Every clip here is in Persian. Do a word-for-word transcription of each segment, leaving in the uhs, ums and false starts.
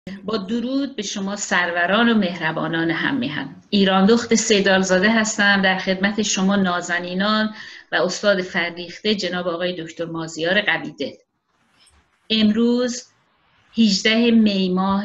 با درود به شما سروران و مهربانان هم میهن. ایران دخت سیدالزاده هستم در خدمت شما نازنینان و استاد فرهیخته جناب آقای دکتر مازیار قویدل. امروز هجدهم می ماه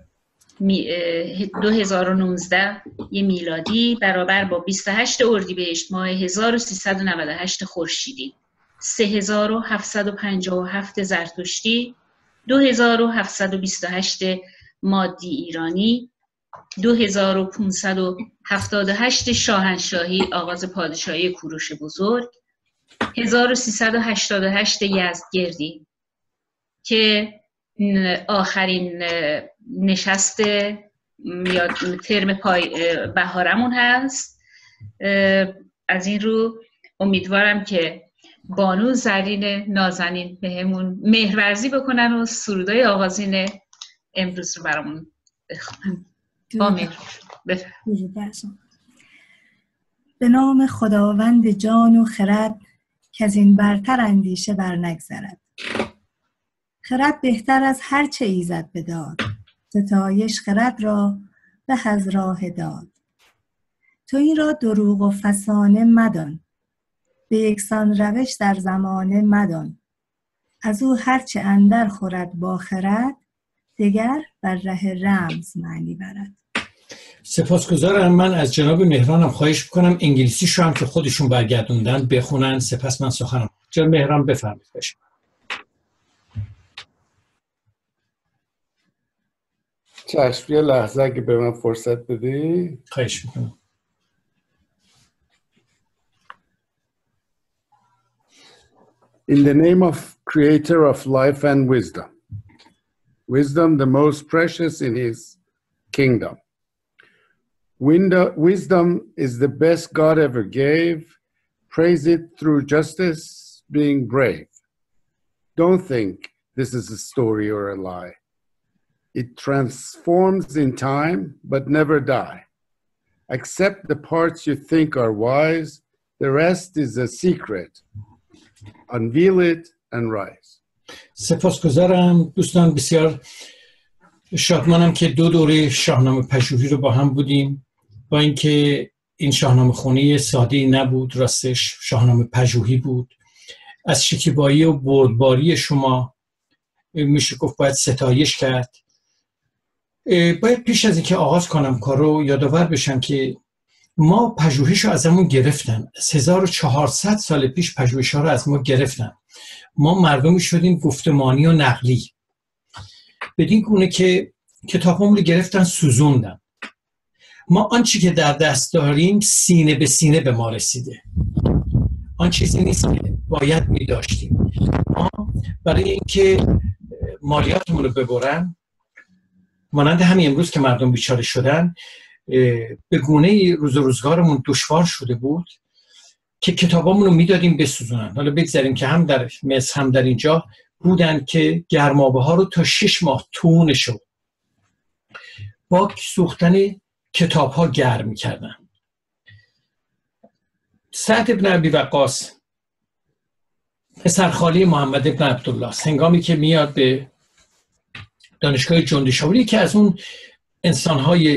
دو هزار و نوزده یه میلادی برابر با بیست و هشتم اردیبهشت ماه هزار و سیصد و نود و هشت خورشیدی، سه هزار و هفتصد و پنجاه و هفت زرتشتی، دو هزار و هفتصد و بیست و هشت مادی ایرانی، دو هزار و پانصد و هفتاد و هشت شاهنشاهی آغاز پادشاهی کوروش بزرگ، هزار و سیصد و هشتاد و هشت یزدگردی که آخرین نشست یا ترم پای بهارمون هست. از این رو امیدوارم که بانو زرین نازنین بهمون مهرورزی بکنن و سرودای آغازین امروز رو برامون بخونن. با مهر به نام خداوند جان و خرد که از این برتر اندیشه بر نگذرد. خرد بهتر از هر چه ایزد بداد، ستایش خرد را به از راه داد. تو این را دروغ و فسانه مدان، به یکسان روش در زمانه مدان. از او هرچه اندر خورد با خرد، دگر بر ره رمز معنی برد. سپاسگزارم. من از جناب مهرانم خواهش بکنم انگلیسیشو هم که خودشون برگردوندن بخونن، سپس من سخنم. جناب مهران بفرمایید. باشه. چشم، یه لحظه اگه به من فرصت بدی. خواهش میکنم. In the name of Creator of life and wisdom, wisdom the most precious in his kingdom. Wisdom is the best God ever gave. Praise it through justice, being brave. Don't think this is a story or a lie. It transforms in time, but never die. Accept the parts you think are wise. The rest is a secret. Unveil it and rise. سپاسگزارم دوستان. بسیار شادمانم که دو دوره شاهنامه پژوهی رو با هم بودیم. با اینکه این شاهنامه خونی ساده‌ای نبود، راستش شاهنامه پژوهی بود. از شکیبایی و بردباری شما میشه گفت باید ستایش کرد. باید پیش از اینکه آغاز کنم کارو یادآور بشم که ما پژوهش رو ازمون گرفتن. از هزار و چهارصد سال پیش پژوهش ها رو از ما گرفتن. ما مردمی شدیم گفتمانی و نقلی، بدین گونه که کتابمون رو گرفتن سوزوندن. ما آنچه که در دست داریم سینه به سینه به ما رسیده. آن چیزی نیست که باید می داشتیم. ما برای اینکه مالیاتمون رو ببرن، مانند همین امروز که مردم بیچاره شدن، به گونه روز و روزگارمون دشوار شده بود که کتابامون رو میدادیم بسوزونن. حالا بگذاریم که هم در مصر هم در اینجا بودن که گرمابه ها رو تا شش ماه تونشو با سوختن کتاب ها گرم میکردن. سعد ابن ابی وقاص پسرخاله محمد ابن عبدالله، هنگامی که میاد به دانشگاه جندیشاوری که از اون انسانهای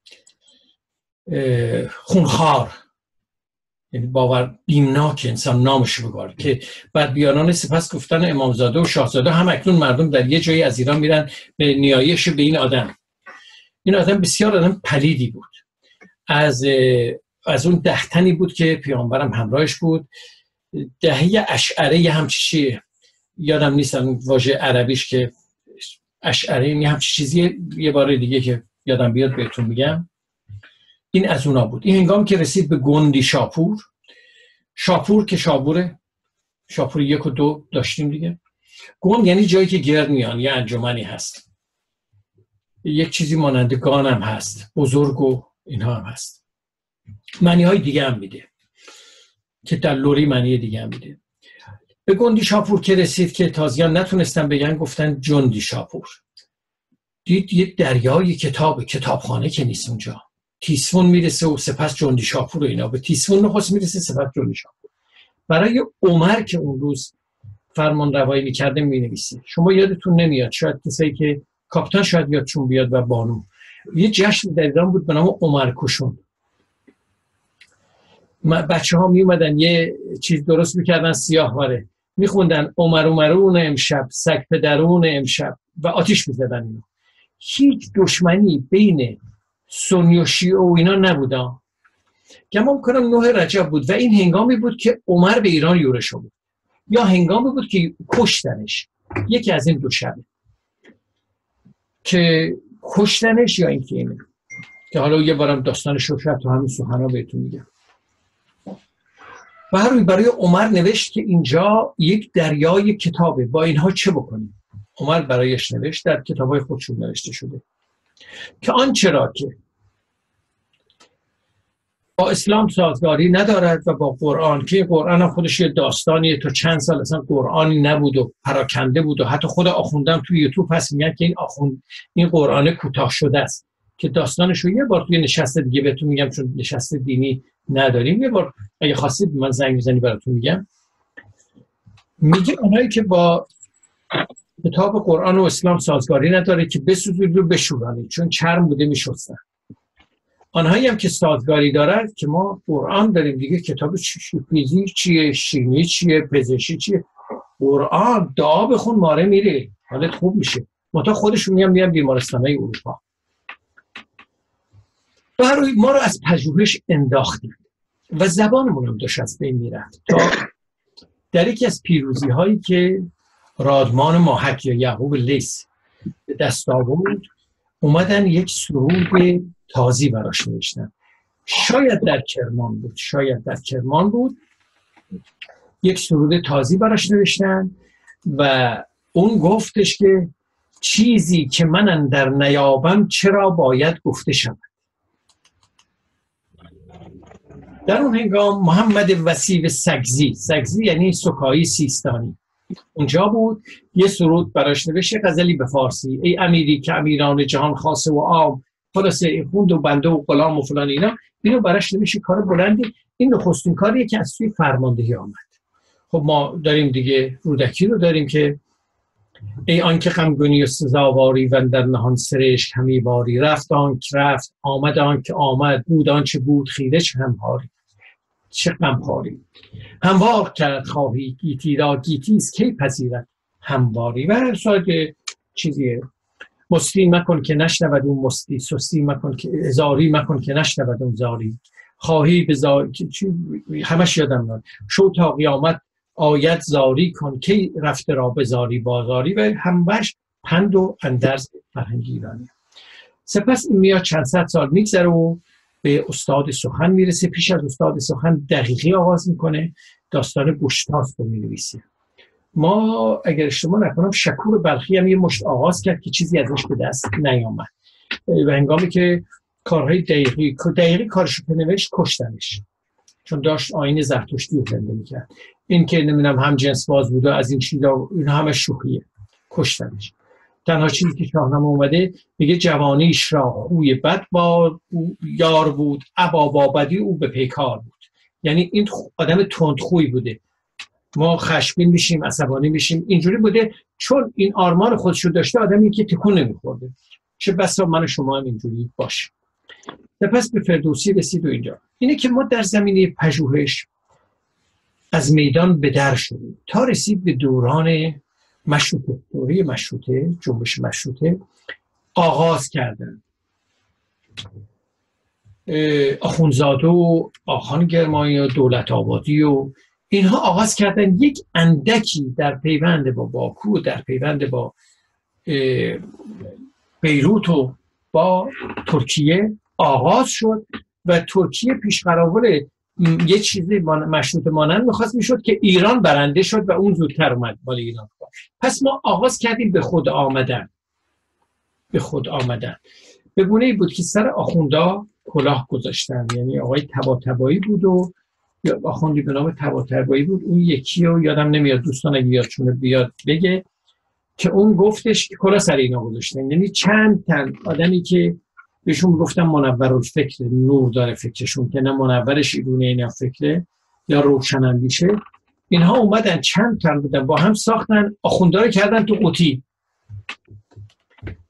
خونخوار، یعنی باور بیمناک انسان نامش بگار، که بعد بیانان سپس گفتن امامزاده و شاهزاده هم اکنون مردم در یه جایی از ایران میرن به نیایش به این آدم. این آدم بسیار آدم پلیدی بود. از از اون دهتنی بود که پیامبرم همراهش بود. دهه اشعره یه همچی یادم نیستم واژه عربیش که اشعره یه همچی چیزی، یه بار دیگه که یادم بیاد بهتون میگم. این از اونا بود. این هنگام که رسید به گندی شاپور، شاپور که شابوره، شاپور یک و دو داشتیم دیگه. گند یعنی جایی که گرد میان، یه انجمنی هست، یک چیزی مانند گان هم هست، بزرگ و اینها هم هست. معنی های دیگه هم میده که در لوری معنی دیگه هم میده. به گندی شاپور که رسید که تازیان نتونستن بگن، گفتن جندی شاپور. دید یه دریای کتاب، کتابخانه که نیست اونجا. تیسفون میرسه و سپس جندی شاپور و اینا. به تیسفون نخست میرسه سپس جندی شاپور. برای عمر که اون روز فرمان روایی میکرده مینویسه. شما یادتون نمیاد، شاید کسایی که کاپیتان شاید یادشون بیاد و بانو. یه جشن در ایران بود به نام عمر کشون. بچه ها می اومدن یه چیز درست میکردن سیاه واره، میخوندن عمر عمرون امشب سگ پدرون امشب و آتیش میزدن اینو. هیچ دشمنی بین سنی و شیعه و اینا نبودا. گمان کنم نه رجب بود و این هنگامی بود که عمر به ایران یورش بود یا هنگامی بود که کشتنش. یکی از این دو شبه که کشتنش یا این که اینه که حالا یه بارم داستانش رو شاید تو همین سخنها بهتون میگم. و هر روی برای عمر نوشت که اینجا یک دریای کتابه، با اینها چه بکنیم؟ عمر برایش نوشت، در کتابای خودشون نوشته شده که آنچه را که با اسلام سازگاری ندارد و با قرآن، که قرآن هم خودش یه داستانیه، تا چند سال اصلا قرآنی نبود و پراکنده بود و حتی خود آخوندم توی یوتیوب پس میگن که این آخوند این قرآن کوتاه شده است که داستانش رو یه بار توی نشست دیگه بهتون میگم، چون نشست دینی نداریم. یه بار اگه خواستید من زنگ میزنی براتون میگم. میگه اونایی که با کتاب قرآن و اسلام سازگاری نداره که بسوزید و بشورانید، چون چرم بوده میشستن. آنهایی هم که سازگاری دارد که ما قرآن داریم دیگه، کتاب فیزیک چیه، شیمی چیه، پزشکی چیه، قرآن دعا بخون ماره میره، حالت خوب میشه. متا خودشون میان میان بیمارستانهای اروپا. برای ما رو از پژوهش انداختیم و زبانمون هم داشت از بین میرفت تا در یکی از پیروزی هایی که رادمان ماهک یا یعقوب لیث به دست آورد اومدن یک سرود تازی براش نوشتن. شاید در کرمان بود شاید در کرمان بود یک سرود تازی براش نوشتن و اون گفتش که چیزی که من اندر نیابم چرا باید گفته شود. در اون هنگام محمد وسیع سگزی، سگزی یعنی سکایی سیستانی، اونجا بود، یه سرود براش نوشته، غزلی به فارسی. ای امیری که امیران جهان خاصه و عام، خلاصه این خوند و بنده و غلام و فلان اینا، اینو براش نوشته. کار بلندی. این نخستین کاریه که از سوی فرماندهی آمد. خب ما داریم دیگه رودکی رو داریم که ای آنکه غمگنی و سزاواری و در نهان سرشک همی باری، رفت آنک رفت آمد آنکه آمد، بود آنچه بود خیره چه همهاری چه غمخواری، هموار کرد خواهی گیتی را گیتیست کی پذیرد همواری. و هر ساعت چیزیه، مستی مکن که نشنود اون مستی، سستی مکن که ازاری مکن که نشنود اون زاری، خواهی به زاری همش یادم ناد، شو تا قیامت آیت زاری کن که رفته را بزاری بازاری. و همش پند و اندرز فرهنگی ایرانی. سپس این میاد چند صد سال میگذره و به استاد سخن میرسه. پیش از استاد سخن دقیقی آغاز میکنه، داستان گشتاسپ رو مینویسه. ما اگر اشتباه نکنم شکور بلخی هم یه مشت آغاز کرد که چیزی ازش به دست نیامد و هنگامی که کارهای دقیقی دقیقی کارشو بنوشت کشتنش، چون داشت آیین زرتشتی رو زنده میکرد. این که نمیدونم هم جنس باز بود و از این چیزا، این همه شوخیه، کشتنش. تنها چیزی که شاهنامه اومده میگه جوانیش را خوی بد با یار بود، ابا با بدی او به پیکار بود. یعنی این آدم تندخوی بوده، ما خشمگین میشیم، عصبانی میشیم، اینجوری بوده چون این آرمان خودشو داشته، آدمی که تکون نمیخورده. چه بسا من و شما هم اینجوری باشه. سپس به فردوسی رسید و اینجا اینه که ما در زمینه پژوهش از میدان به در شدیم تا رسید به دوران مشروطه. دوره مشروطه، جنبش مشروطه آغاز کردن. آخوندزاده و آخان گرمایی و دولت آبادی و اینها آغاز کردن یک اندکی در پیوند با باکو و در پیوند با بیروت و با ترکیه آغاز شد و ترکیه پیش قراول یه چیزی مشروط مانند میخواست میشد که ایران برنده شد و اون زودتر اومد بالا ایران. پس ما آغاز کردیم به خود آمدن. به خود آمدن به گونه‌ای بود که سر آخوندا کلاه گذاشتن. یعنی آقای طباطبایی بود و یا آخوندی به نام طباطبایی بود، اون یکی رو یادم نمیاد، دوستان اگه یادشونه بیاد بگه، که اون گفتش که کلاه سر اینا گذاشتن. یعنی چند تن آدمی که بهشون گفتم منورالفکر، نور داره فکرشون، که نه منورش ایرونه اینا فکره یا روشنندیشه، اینها اومدن چند تن بودن با هم ساختن، آخوندا رو کردن تو قوطی.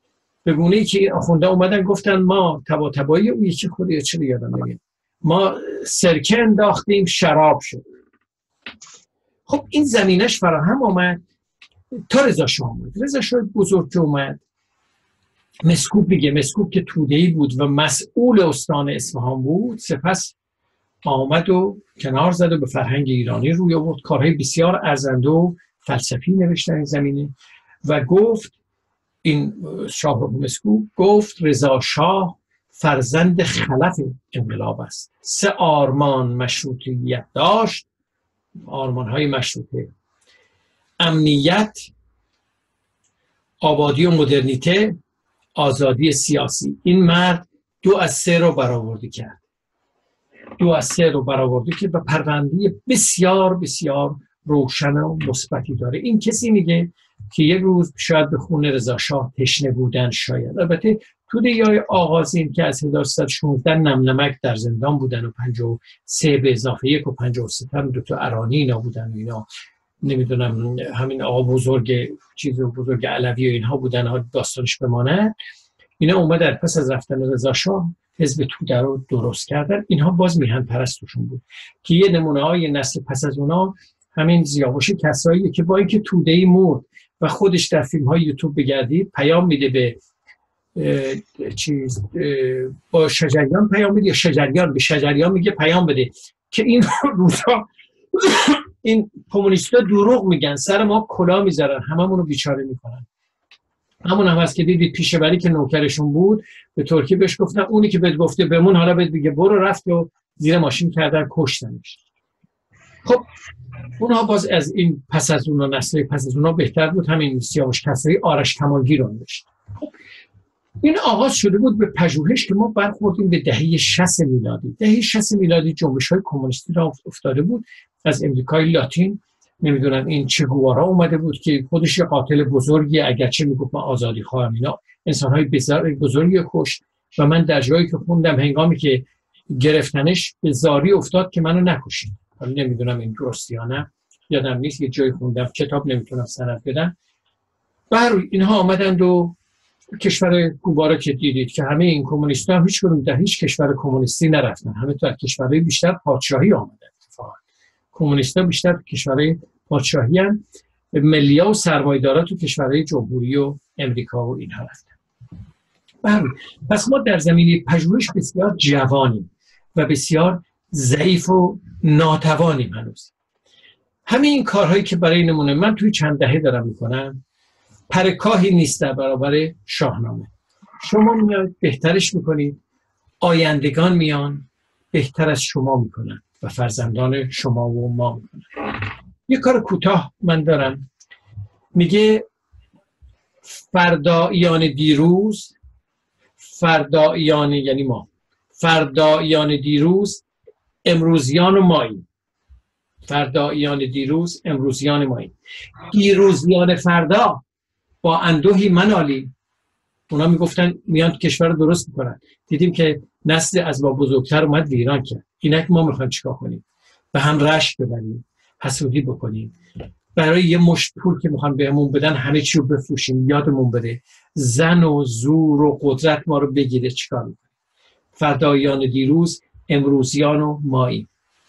به گونه‌ای که این آخونده اومدن گفتن ما تبا تبایی اون یکی خودی چرا یادم نمیاد، ما سرکه انداختیم شراب شد. خب این زمینش فراهم آمد تا رضا شاه اومد. رضا شاه بزرگ که اومد، مسکوب میگه، مسکوب که توده‌ای بود و مسئول استان اصفهان بود، سپس آمد و کنار زد و به فرهنگ ایرانی روی آورد، کارهای بسیار ارزنده و فلسفی نوشت در این زمینه و گفت، این شاه مسکوب گفت رضا شاه فرزند خلف انقلاب است، سه آرمان مشروطیت داشت، آرمان‌های مشروطه: امنیت، آبادی و مدرنیته، آزادی سیاسی. این مرد دو از سه رو برآورده کرد، دو از سه رو برآورده که به پرونده بسیار بسیار روشن و مثبتی داره. این کسی میگه که یک روز شاید به خون رضا شاه تشنه بودن، شاید. البته توده‌ای آغازین که از هزار و سیصد و شانزده نم نمک در زندان بودن و پنجاه و سه به اضافه یک و پنجاه و سه هم دو تا ارانی اینا بودن و اینا، نمیدونم همین آقا بزرگ چیز و بزرگ علوی و اینها بودن، ها داستانش بمانه. اینا اومدن پس از رفتن رضا شاه حزب توده رو درست کردن. اینها باز میهن پرستشون بود که یه نمونه های نسل پس از اونا همین ضیاوش کسایی که با اینکه توده‌ای مرد و خودش در فیلم های یوتیوب بگردید پیام میده به چیز، با شجریان پیام میده، یا شجریان به شجریان میگه پیام بده که این روزا این کمونیستا دروغ میگن، سر ما کلا میذارن، هممون رو بیچاره میکنن. همون هم هست که دیدید پیشه‌وری که نوکرشون بود به ترکیه بهش گفتن اونی که بهت گفته بمون حالا بهت بگه برو، رفت و زیر ماشین کردن کشتنش. خب اونها باز از این پس از اونها نسل پس از اونها بهتر بود. همین سیاوش کسری آرش کمالگیر رو نوشت. خب این آغاز شده بود به پژوهش که ما برخوردیم به دهه شصت میلادی. دهه شصت میلادی جنبش‌های کمونیستی را افتاده بود از امریکای لاتین. نمیدونم این چه گوارا اومده بود که خودش یه قاتل بزرگی، اگرچه میگفت من آزادی خواهم، اینا انسان‌های بزرگی کشت و من در جایی که خوندم هنگامی که گرفتنش به زاری افتاد که منو نکشید. حالا نمیدونم این درستی یا نه، یادم نیست، یه جایی خوندم، کتاب نمیتونم سند بدم. بر اینها آمدند و کشور کوبا را که دیدید که همه این کمونیست‌ها هم هیچ کدوم در هیچ کشور کمونیستی نرفتن، همه در کشورهای بیشتر پادشاهی آمدن. اتفاقا کمونیست‌ها بیشتر کشورهای پادشاهی ان، ملی‌ها و سرمایه‌دارا تو کشورهای جمهوری و امریکا و اینها رفتن. بله، پس ما در زمینه پژوهش بسیار جوانیم و بسیار ضعیف و ناتوانیم هنوز. همه این کارهایی که برای نمونه من توی چند دهه دارم میکنم پرکاهی نیست در برابر شاهنامه. شما میاد بهترش میکنید، آیندگان میان بهتر از شما میکنن و فرزندان شما و ما میکنن. یه کار کوتاه من دارم، میگه فردایان دیروز، فردایان یعنی ما، فردایان دیروز امروزیان و ماییم. فردایان دیروز امروزیان ماییم. دیروزیان فردا با اندوهی منالیم. اونا میگفتن میان کشور رو درست میکنن. دیدیم که نسل از با بزرگتر اومد ویران کرد. اینک ما میخوایم چیکار کنیم؟ به هم رشک ببریم، حسودی بکنیم، برای یه مشت پول که میخوان بهمون بدن همه چی رو بفروشیم، یادمون بره زن و زور و قدرت ما رو بگیره، چیکار میکنیم؟ فردایان دیروز امروزیان و ماییم.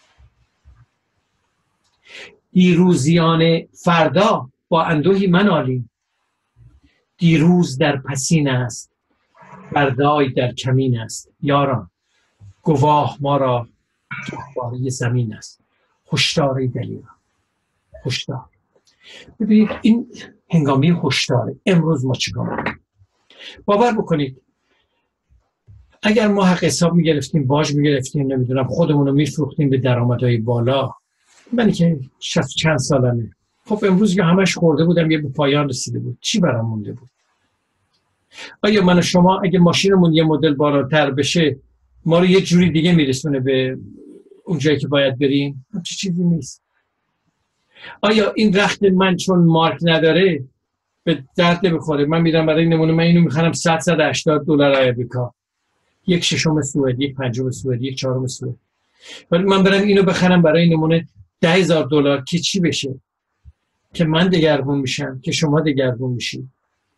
دیروزیان فردا با اندوهی منالیم. دیروز در پسین است، فردای در کمین است. یاران گواه ما را جهباره زمین است. هشدار دلیران، هشدار. ببینید این هنگامی هشداره. امروز ما چیکار کنیم؟ باور بکنید اگر ما حق حساب میگرفتیم، باج میگرفتیم، نمیدونم خودمون رو میفروختیم به درآمدهای بالا، من که شصت چند سالمه، خب امروز که همش خورده بودم یه به پایان رسیده بود، چی برام مونده بود؟ آیا من و شما اگه ماشینمون یه مدل بالاتر بشه ما رو یه جوری دیگه میرسونه به اون جایی که باید بریم؟ چه چیزی نیست. آیا این رخت من چون مارک نداره به درد نمیخوره؟ من میرم برای نمونه من اینو میخرم صد صد و هشتاد دلار آمریکا، یک ششم سوئد، یک پنجم سوئد، یک چهارم سوئد، ولی من برم اینو بخرم برای نمونه ده هزار دلار که چی بشه؟ که من دگرگون میشم، که شما دگرگون میشید.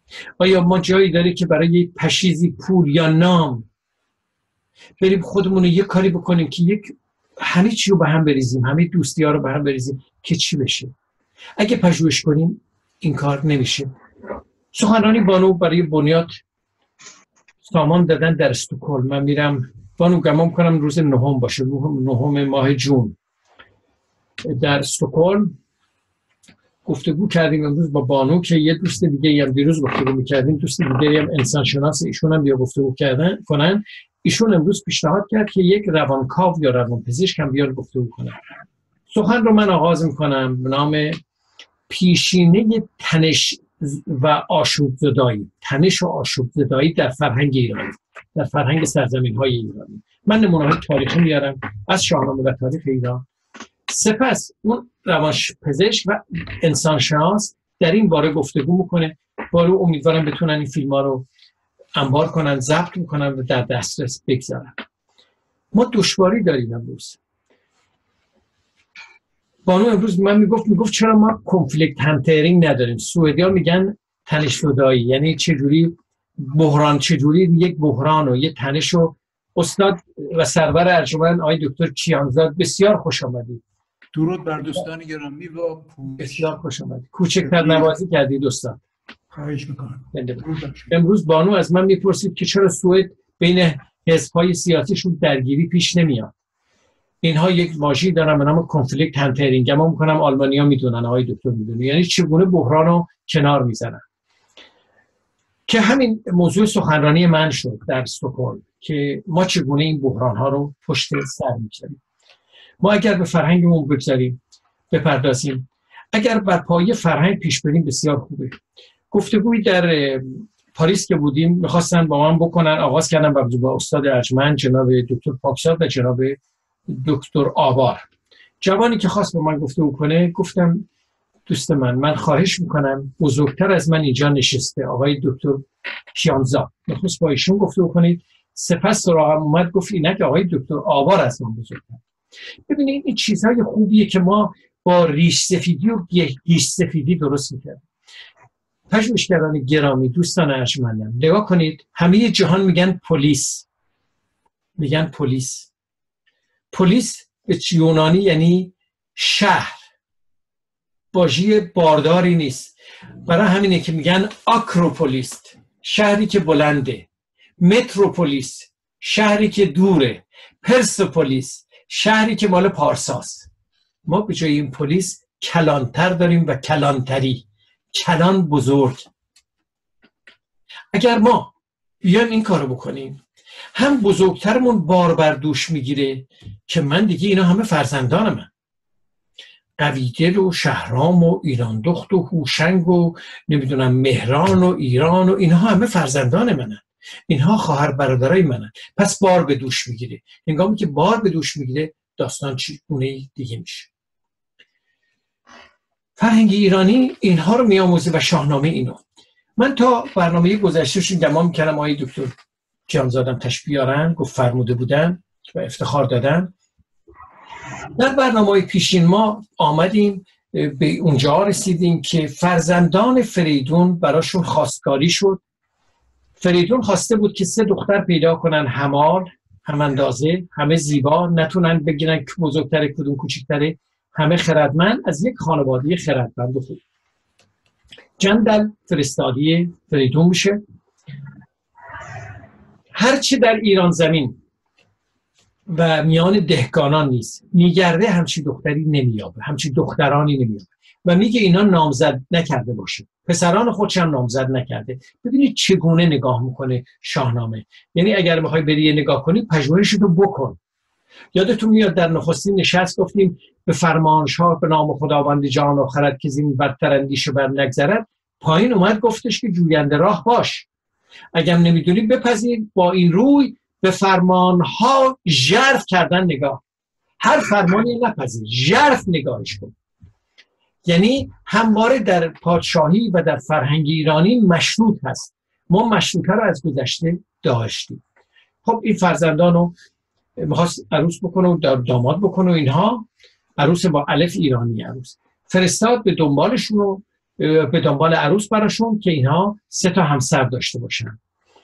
آیا ما جایی داره که برای یک پشیزی پول یا نام بریم خودمون رو یک کاری بکنیم که یک همه چی رو به هم بریزیم، همه دوستی ها رو به هم بریزیم که چی بشه؟ اگه پژوهش کنیم این کار نمیشه. سخنرانی بانو برای بنیاد سامان دادن در استکهلم. من میرم بانو گمان کنم روز نهم باشه، نهم ماه جون در استکهلم گفتگو کردیم امروز با بانو که یه دوست دیگه هم دیروز گفتگو میکردیم، دوست دیگه هم انسان شناس، ایشون هم بیا گفتگو کردن کنن. ایشون امروز پیشنهاد کرد که یک روانکاو یا روانپزشک هم بیاد گفتگو کنه. سخن رو من آغاز میکنم به نام پیشینه تنش و آشوب زدایی، تنش و آشوب زدایی در فرهنگ ایرانی، در فرهنگ سرزمین های ایرانی. من نمونه های تاریخی میارم از شاهنامه و تاریخ ایران. سپس اون روانپزشک و انسانشناس در این باره گفتگو میکنه. بارو امیدوارم بتونن این فیلم ها رو انبار کنن، ضبط میکنن و در دسترس بگذارن. ما دشواری داریم امروز. بانو امروز من میگفت میگفت چرا ما کنفلیکت هانترینگ نداریم؟ سوئدیا میگن تنش زدایی، یعنی چجوری بحران، چجوری یک بحران و یک تنش رو. استاد و سرور ارجمند آقای دکتر کیانزاد بسیار خوش آمدید. درود بر دوستان گرامی و پوش. بسیار خوش آمدید. کوچکتر نوازی کردید استاد. خواهش میکنم. امروز بانو از من میپرسید که چرا سوئد بین حزب‌های سیاسیشون درگیری پیش نمیاد. اینها یک واژه‌ای دارن به نام کنفلیکت هانترینگ. گمان میکنم آلمانی‌ها میدونن، آقای دکتر میدونه، یعنی چگونه بحران رو کنار میزنن. که همین موضوع سخنرانی من شد در استکهلم که ما چگونه این بحران‌ها رو پشت سر می‌گذاریم. ما اگر به فرهنگمون بگذاریم، بپردازیم، اگر بر پایه فرهنگ پیش بریم بسیار خوبه. گفتگویی در پاریس که بودیم میخواستن با من بکنن، آغاز کردن با استاد ارجمند جناب دکتر پاکزاد و جناب دکتر آوار. جوانی که خواست با من گفتگو کنه، گفتم دوست من من خواهش میکنم بزرگتر از من اینجا نشسته آقای دکتر کیانزاد، میخواست با ایشون گفتگو کنید. سپس سراغم اومد گفت اینک آقای دکتر آوار از من بزرگتر. ببینید این چیزهای خوبیه که ما با ریش سفیدی و گیش سفیدی درست میکردیم. پژوهشگران گرامی، دوستان ارجمندم، نگاه کنید، همه جهان میگن پلیس، میگن پلیس. پلیس به یونانی یعنی شهر، واژه بارداری نیست. برای همینه که میگن آکروپولیس، شهری که بلنده. متروپولیس، شهری که دوره. پرسپولیس، شهری که مال پارساست. ما به جای این پلیس کلانتر داریم و کلانتری، کلان بزرگ. اگر ما بیایم این کارو بکنیم، هم بزرگترمون بار بر دوش میگیره که من دیگه اینا همه فرزندان من، قویدل و شهرام و ایران دخت و هوشنگ و نمیدونم مهران و ایران و اینها همه فرزندان منن، اینها خواهر برادرای منن. پس بار به دوش میگیره. هنگامی که بار به دوش میگیره داستان چگونه دیگه میشه. فرهنگ ایرانی اینها رو میآموزه و شاهنامه اینو. من تا برنامه گذشتهشون گمان میکردم آقای دکتر کیانزادم تشریف بیارن، گفت فرموده بودن و افتخار دادن. در برنامه پیشین ما آمدیم به اونجا رسیدیم که فرزندان فریدون براشون خواستگاری شد. فریدون خواسته بود که سه دختر پیدا کنن، همال، هم اندازه، همه زیبا، نتونن بگیرن که بزرگتره کدوم کوچکتره، همه خردمند، از یک خانواده خردمند و خوب. جندل فرستادی فریدون میشه. هرچی در ایران زمین و میان دهقانان نیست میگرده، همچی دختری نمیابه، همچی دخترانی نمیابه و میگه اینا نامزد نکرده باشه، پسران خودش هم نامزد نکرده. ببینید چگونه نگاه میکنه شاهنامه. یعنی اگر میخوای بری نگاه کنی، پژوهشتو بکن. یادتون میاد در نخستین نشست گفتیم به فرمانشاه به نام خداوند جان و خرد که زین برتر اندیشه بر نگذرد. پایین اومد گفتش که جوینده راه باش، اگر نمیدونی بپذیر با این روی به فرمانها ژرف کردن نگاه. هر فرمانی نپذیر، ژرف نگاهش کن. یعنی همواره در پادشاهی و در فرهنگ ایرانی مشروط هست. ما مشروطه رو از گذشته داشتیم. خب این فرزندانو میخواست عروس بکنه و داماد بکنه و اینها. عروس با الف ایرانی عروس فرستاد به دنبالشون و به دنبال عروس براشون که اینها سه تا همسر داشته باشن.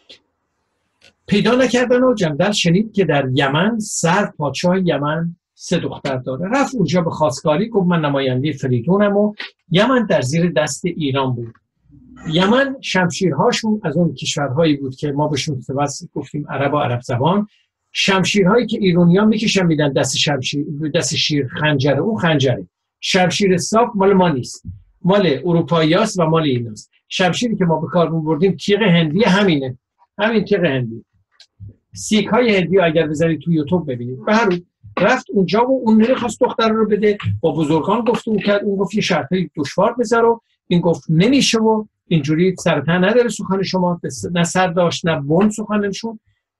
پیدا نکردن و جندل شنید که در یمن سر پادشاه یمن سه دختر داره. رفت اونجا به خواستگاری، گفت من نماینده فریدونم و یمن در زیر دست ایران بود. یمن شمشیرهاشون از اون کشورهایی بود که ما بهشون گفتیم عرب و عرب زبان، شمشیرهایی که ایرانیان میکشن میدن دست شمشیر، دست شیر خنجره، اون خنجره. شمشیر صاف مال ما نیست، مال اروپاییاست و مال ایناست. شمشیری که ما به کار بردیم تیغ هندی، همینه، همین تیغ هندی. سیک های هندی رو اگر بذارید تو یوتیوب ببینید. به هر حال رفت اونجا و اون نمیخواست دختر رو بده، با بزرگان گفتگو کرد، اون گفت یه شرطی دشوار بذار و این گفت نمیشه و اینجوری سرتن نداره سخن شما، نه سر داشت نه بن سخنشون،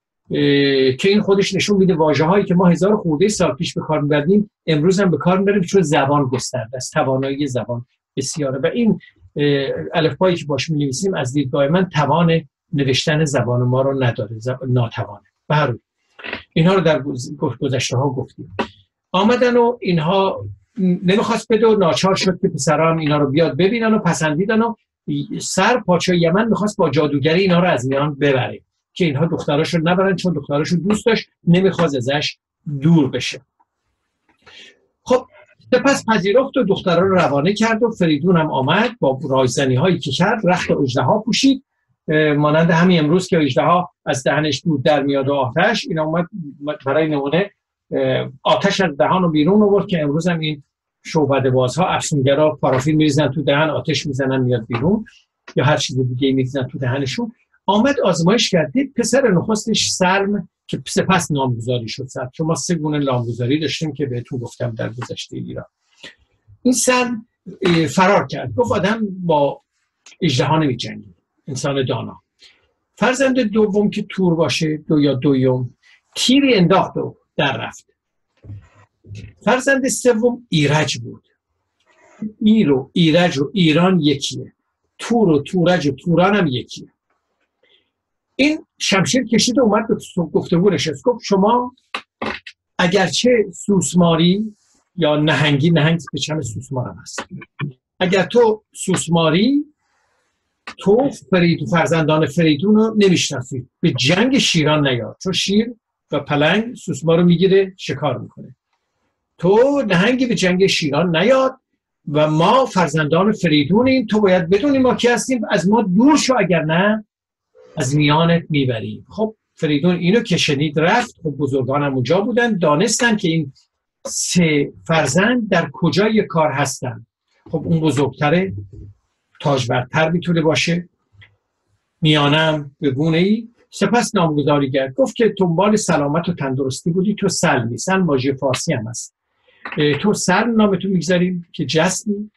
که این خودش نشون میده واژه‌هایی که ما هزار خورده سال پیش به کار می‌بردیم امروز هم به کار می‌بریم چون زبان گسترده است، توانایی زبان بسیاره و این الفبایی که باش می‌نویسیم از دیدگاه من توان نوشتن زبان ما رو نداره، ناتوانه. به هر حال اینها رو در گذشته‌ها گفتیم. آمدن و اینها نمیخواست بده و ناچار شد که پسران اینا رو بیاد ببینن و پسندیدن و سر پادشاه یمن میخواست با جادوگری اینا رو از میان ببره که اینها دختراشو نبرن، چون دختراشو دوست داشت، نمیخواست ازش دور بشه. خب سپس پذیرفت و دخترها رو روانه کرد و فریدون هم آمد با رایزنی هایی که کرد، رخت اژدها پوشید مانند همین امروز که اژدها از دهنش دود در میاد و آتش، این اومد برای نمونه آتش از دهان رو بیرون آورد که امروز هم این شعبده بازها افسونگرا پارافین میریزن تو دهن، آتش میزنن میاد بیرون، یا هر چیز دیگه میریزن تو دهنشون. آمد آزمایش کردید، پسر نخستش سلم که سپس نامگذاری شد. سلم چون ما سه گونه نامگذاری داشتیم که بهتون گفتم در گذشته ایران. این سلم فرار کرد، گفت آدم با اژدها نمی‌جنگه، انسان دانا. فرزند دوم که تور باشه، دو یا دویم، تیری انداخت و در رفت. فرزند سوم ایرج بود. ایر و ایرج و ایران یکیه، تور و تورج و توران هم یکیه. این شمشیر کشید و اومد به گفتگو نشست، گفت شما اگرچه سوسماری یا نهنگی، نهنگ به چم سوسمار هم هست، اگر تو سوسماری، تو فرید فرزندان فریدون رو نمیشناسید، به جنگ شیران نیاد، چون شیر و پلنگ سوسمار رو میگیره شکار میکنه. تو نهنگی به جنگ شیران نیاد و ما فرزندان فریدونیم، تو باید بدونی ما کی هستیم، از ما دور شو اگر نه از میانت میبریم. خب فریدون اینو که شنید رفت. خب بزرگانم اونجا بودن، دانستن که این سه فرزند در کجای کار هستن. خب اون بزرگتره، تاجورتر میتونه باشه، میانم به گونه ای. سپس نامگذاری کرد، گفت که دنبال سلامت و تندرستی بودی، تو سلمی، سلم واژه فارسی هم هست، تو سلم نامتو میگذاریم که جستی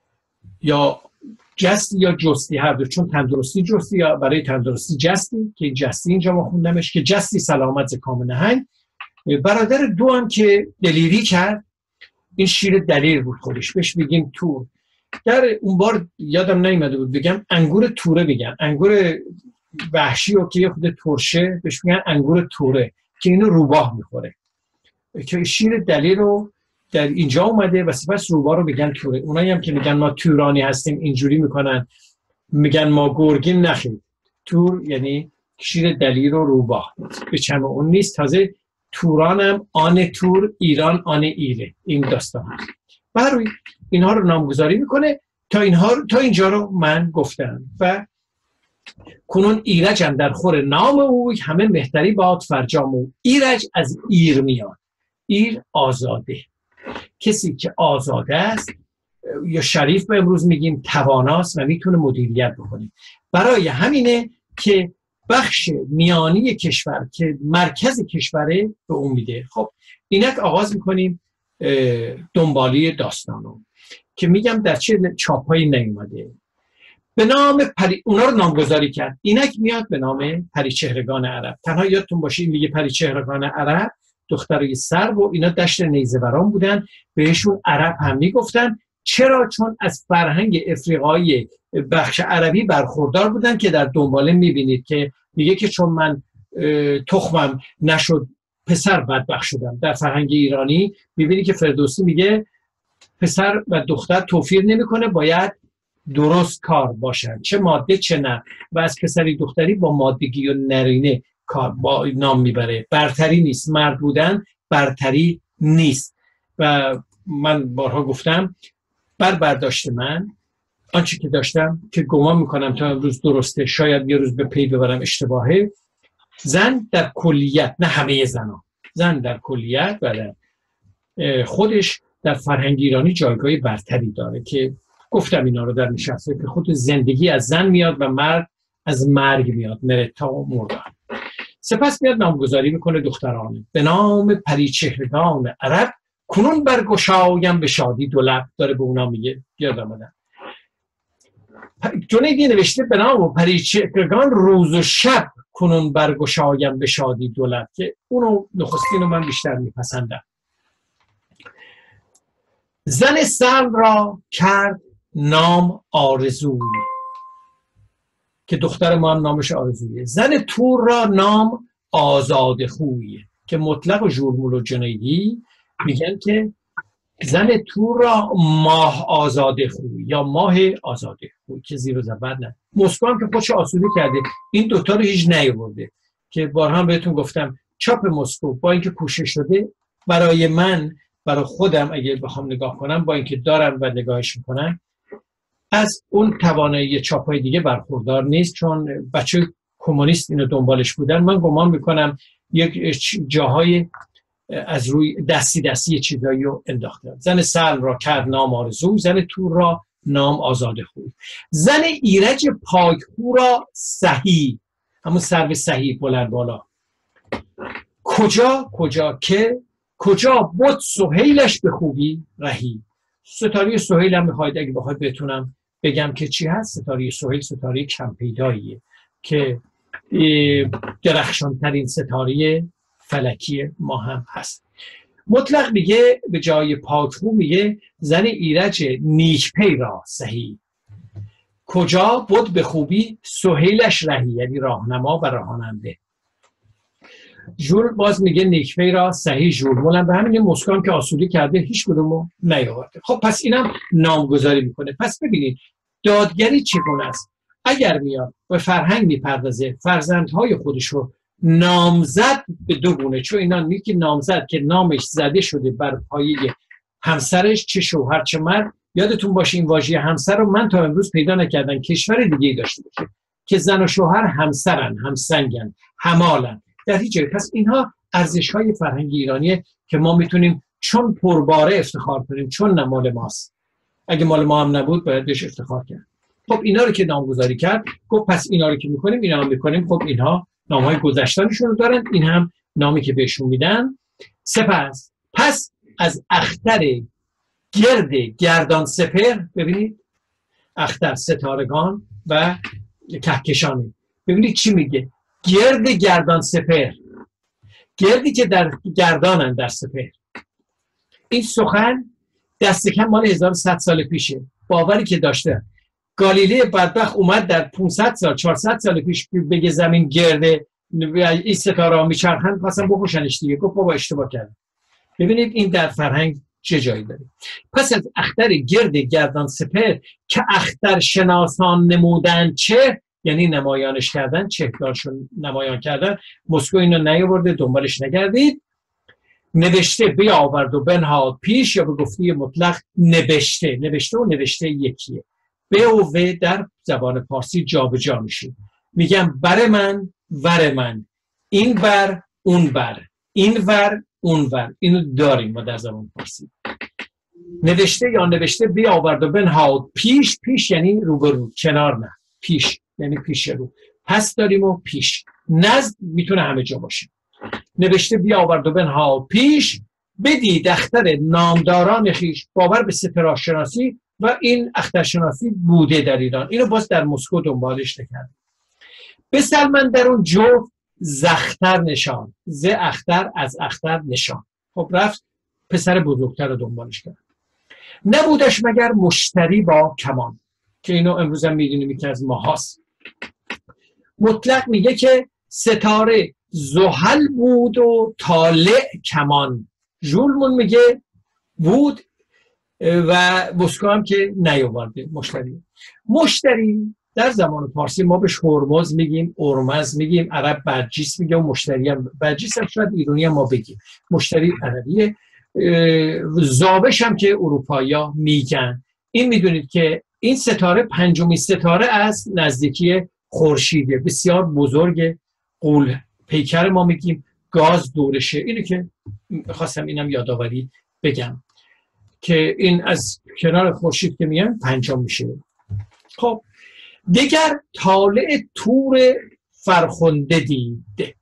یا جستی یا جستی، هر دو، چون تندرستی جستی یا برای تندرستی جستی، که جستی اینجا ما خوندمش که جستی سلامت ز کام نهنگ. برادر دو هم که دلیری کرد، این شیر دلیر بود خودش، بهش بگیم تور. در اون بار یادم نیامده بود بگم انگور توره بگن، انگور وحشی و که یه خود ترشه بهش میگن انگور توره که اینو روباه میخوره، که شیر دلیر رو در اینجا اومده و سپس روباه رو بگن توره. اونایی هم که میگن ما تورانی هستیم اینجوری میکنن، میگن ما گرگیم، نخیر، تور یعنی شیر دلیر و روباه، به چم اون نیست. تازه تورانم آن تور، ایران آن ایره، این داستان هست. برای اینها رو نامگذاری میکنه. تا اینها تا اینجا رو من گفتم و کنون ایرج در خور نام او، همه مهتری باد فرجام او. ایرج از ایر میاد، ایر آزاده، کسی که آزاده است یا شریف به امروز میگیم تواناست و میتونه مدیریت بکنه. برای همینه که بخش میانی کشور که مرکز کشوره به اون میده. خب اینک آغاز میکنیم دنبالی داستانو که میگم در چه چاپایی نیومده. به نام پری، اونا رو نامگذاری کرد. اینک میاد به نام پریچهرگان عرب. تنها یادتون باشه این میگه پریچهرگان عرب، دخترای سر و اینا دشت نیزه‌وران بودن، بهشون عرب هم میگفتن. چرا؟ چون از فرهنگ افریقایی بخش عربی برخوردار بودن که در دنباله میبینید که میگه که چون من تخمم نشد پسر بدبخت شدم. در فرهنگ ایرانی میبینی که فردوسی میگه پسر و دختر توفیر نمیکنه، باید درست کار باشن، چه ماده چه نر، و از پسری دختری با مادگی و نرینه کار با نام میبره. برتری نیست، مرد بودن برتری نیست. و من بارها گفتم بر برداشت من آنچه که داشتم که گمان میکنم تا امروز درسته، شاید یه روز به پی ببرم اشتباهه، زن در کلیت، نه همه زنان، زن در کلیت و در خودش در فرهنگ ایرانی جایگاه برتری داره که گفتم اینا رو در نشسته که خود زندگی از زن میاد و مرد از مرگ میاد، مرتا و مردن. سپس میاد نامگذاری میکنه دخترانه به نام پریچهرگان عرب کنون برگشایم به شادی دو لب. داره به اونا میگه یاد آمدن. جنیدی نوشته به نام پریچهرگان روز و شب کنون برگشایم به شادی دو لب، که اونو نخستین رو من بیشتر میپسندم. زن سلم را کرد نام آرزوی، که دختر ما هم نامش آرزویه. زن تور را نام آزاد خویه، که مطلق و ژورمول و جنیدی میگن که زن تور را ماه آزاده خوی یا ماه آزاده خوی، که زیر و زبر نه. مسکو هم که خودش آسوده کرده این دوتا رو هیچ نیاورده، که بارها هم بهتون گفتم چاپ مسکو با اینکه کوشش شده برای من، برای خودم اگه بخوام نگاه کنم، با اینکه دارم و نگاهش میکنم، از اون توانایی چاپای دیگه برخوردار نیست، چون بچه کمونیست اینو دنبالش بودن. من گمان میکنم یک جاهای از روی دستی دستی چیزایی رو انداختن. زن سلم را کرد نام آرزو، زن تور را نام آزاده خوی. زن ایرج پاکخو را صحیح، همون سرو صحیح بلند بالا. کجا کجا که کجا بود سهیلش به خوبی رهی. ستاره سهیل هم میخواید اگه بخواید بتونم بگم که چی هست. ستاره سهیل ستاره کم پیداییه که درخشان ترین ستاره فلکی ما هم هست. مطلق میگه به جای پاکخو میگه زن ایرج نیکپی را صحیح. کجا بود به خوبی سهیلش رهی، یعنی راهنما و راهنماده. ژول باز میگه نیکپی را صحیح. ژول هم به همین مسکو هم که آسوده کرده هیچ کدومو نیاورده. خب پس اینم نامگذاری میکنه. پس ببینید دادگری چگونه است. اگر میاد به فرهنگ میپردازه، فرزندهای خودش رو نامزد به دو گونه، چون اینا نیکی نامزد که نامش زده شده بر پایه همسرش، چه شوهر چه مرد. یادتون باشه این واژه همسر رو من تا امروز پیدا نکردم کشور دیگه داشته باشه که زن و شوهر همسرن، همسنگن، همالن در هیچ جای. پس اینها ارزش‌های فرهنگ ایرانیه که ما میتونیم چون پرباره افتخار کنیم، چون نه مال ماست. اگه مال ما هم نبود باید بهش افتخار کرد. خب اینا رو که نامگذاری کرد، گفت پس اینا رو که میکنیم اینا هم میکنیم. خب اینها نامهای گذشتنشون رو دارن، این هم نامی که بهشون میدن. سپس پس از اختر گرد گردان سپر، ببینید اختر ستارگان و کهکشانی، ببینید چی میگه. گرد گردان سپر، گردی که در گردانن در سپر. این سخن دست کم مال هزار و صد سال پیشه. باوری که داشته گالیله بدبخت اومد در پانصد سال چهارصد سال پیش بگه زمین گرده، این ستاره ها میچرخن، خواستن بکشنش دیگه. گفت بابا اشتباه کردن. ببینید این در فرهنگ چه جایی داره. پس از اختر گرد گردان سپر که اختر شناسان نمودن چه، یعنی نمایانش کردن، چهرهاشون نمایان کردن. مسکو اینو نیاورده، دنبالش نگردید. نوشته بیاورد و بنهاد پیش، یا به گفته مطلق نوشته. نوشته و نوشته یکیه. به و و در زبان فارسی جا به جا میشه. میگم بر من ور من، این بر اون بر، این ور اون ور. اینو داریم ما در زبان فارسی. نوشته یا نوشته بیاورد و بنهاد پیش. پیش یعنی روبرو، کنار نه. پیش یعنی پیش رو. پس داریم و پیش. نزد میتونه همه جا باشه. نوشته بیاورد و بنهاد پیش، بدید اختر نامداران خیش. باور به ستاره‌شناسی و این اخترشناسی بوده در ایران. اینو باز در مسکو دنبالش نکرد. به سلمن در اون جفت زختر نشان. ز اختر از اختر نشان. خب رفت پسر بزرگتر رو دنبالش کرد. نبودش مگر مشتری با کمان، که اینو امروز هم میدونیم که از ماهاست. مطلق میگه که ستاره زحل بود و طالع کمان. ژولمون میگه بود و مسکو هم که نیاورده مشتری. مشتری در زمان فارسی ما بهش هرمز میگیم، ارمز میگیم، عرب برجیس میگه و مشتری هم برجیس هم شاید ایرانی هم ما بگیم. مشتری عربیه. زابش هم که اروپایی‌ها میگن. این میدونید که این ستاره پنجمین ستاره از نزدیکی خورشیده، بسیار بزرگ، غول پیکر ما میگیم، گاز دورشه. اینو که خواستم اینم یادآوری بگم که این از کنار خورشید که میان پنجم میشه. خب دیگر طالع تور فرخنده دید،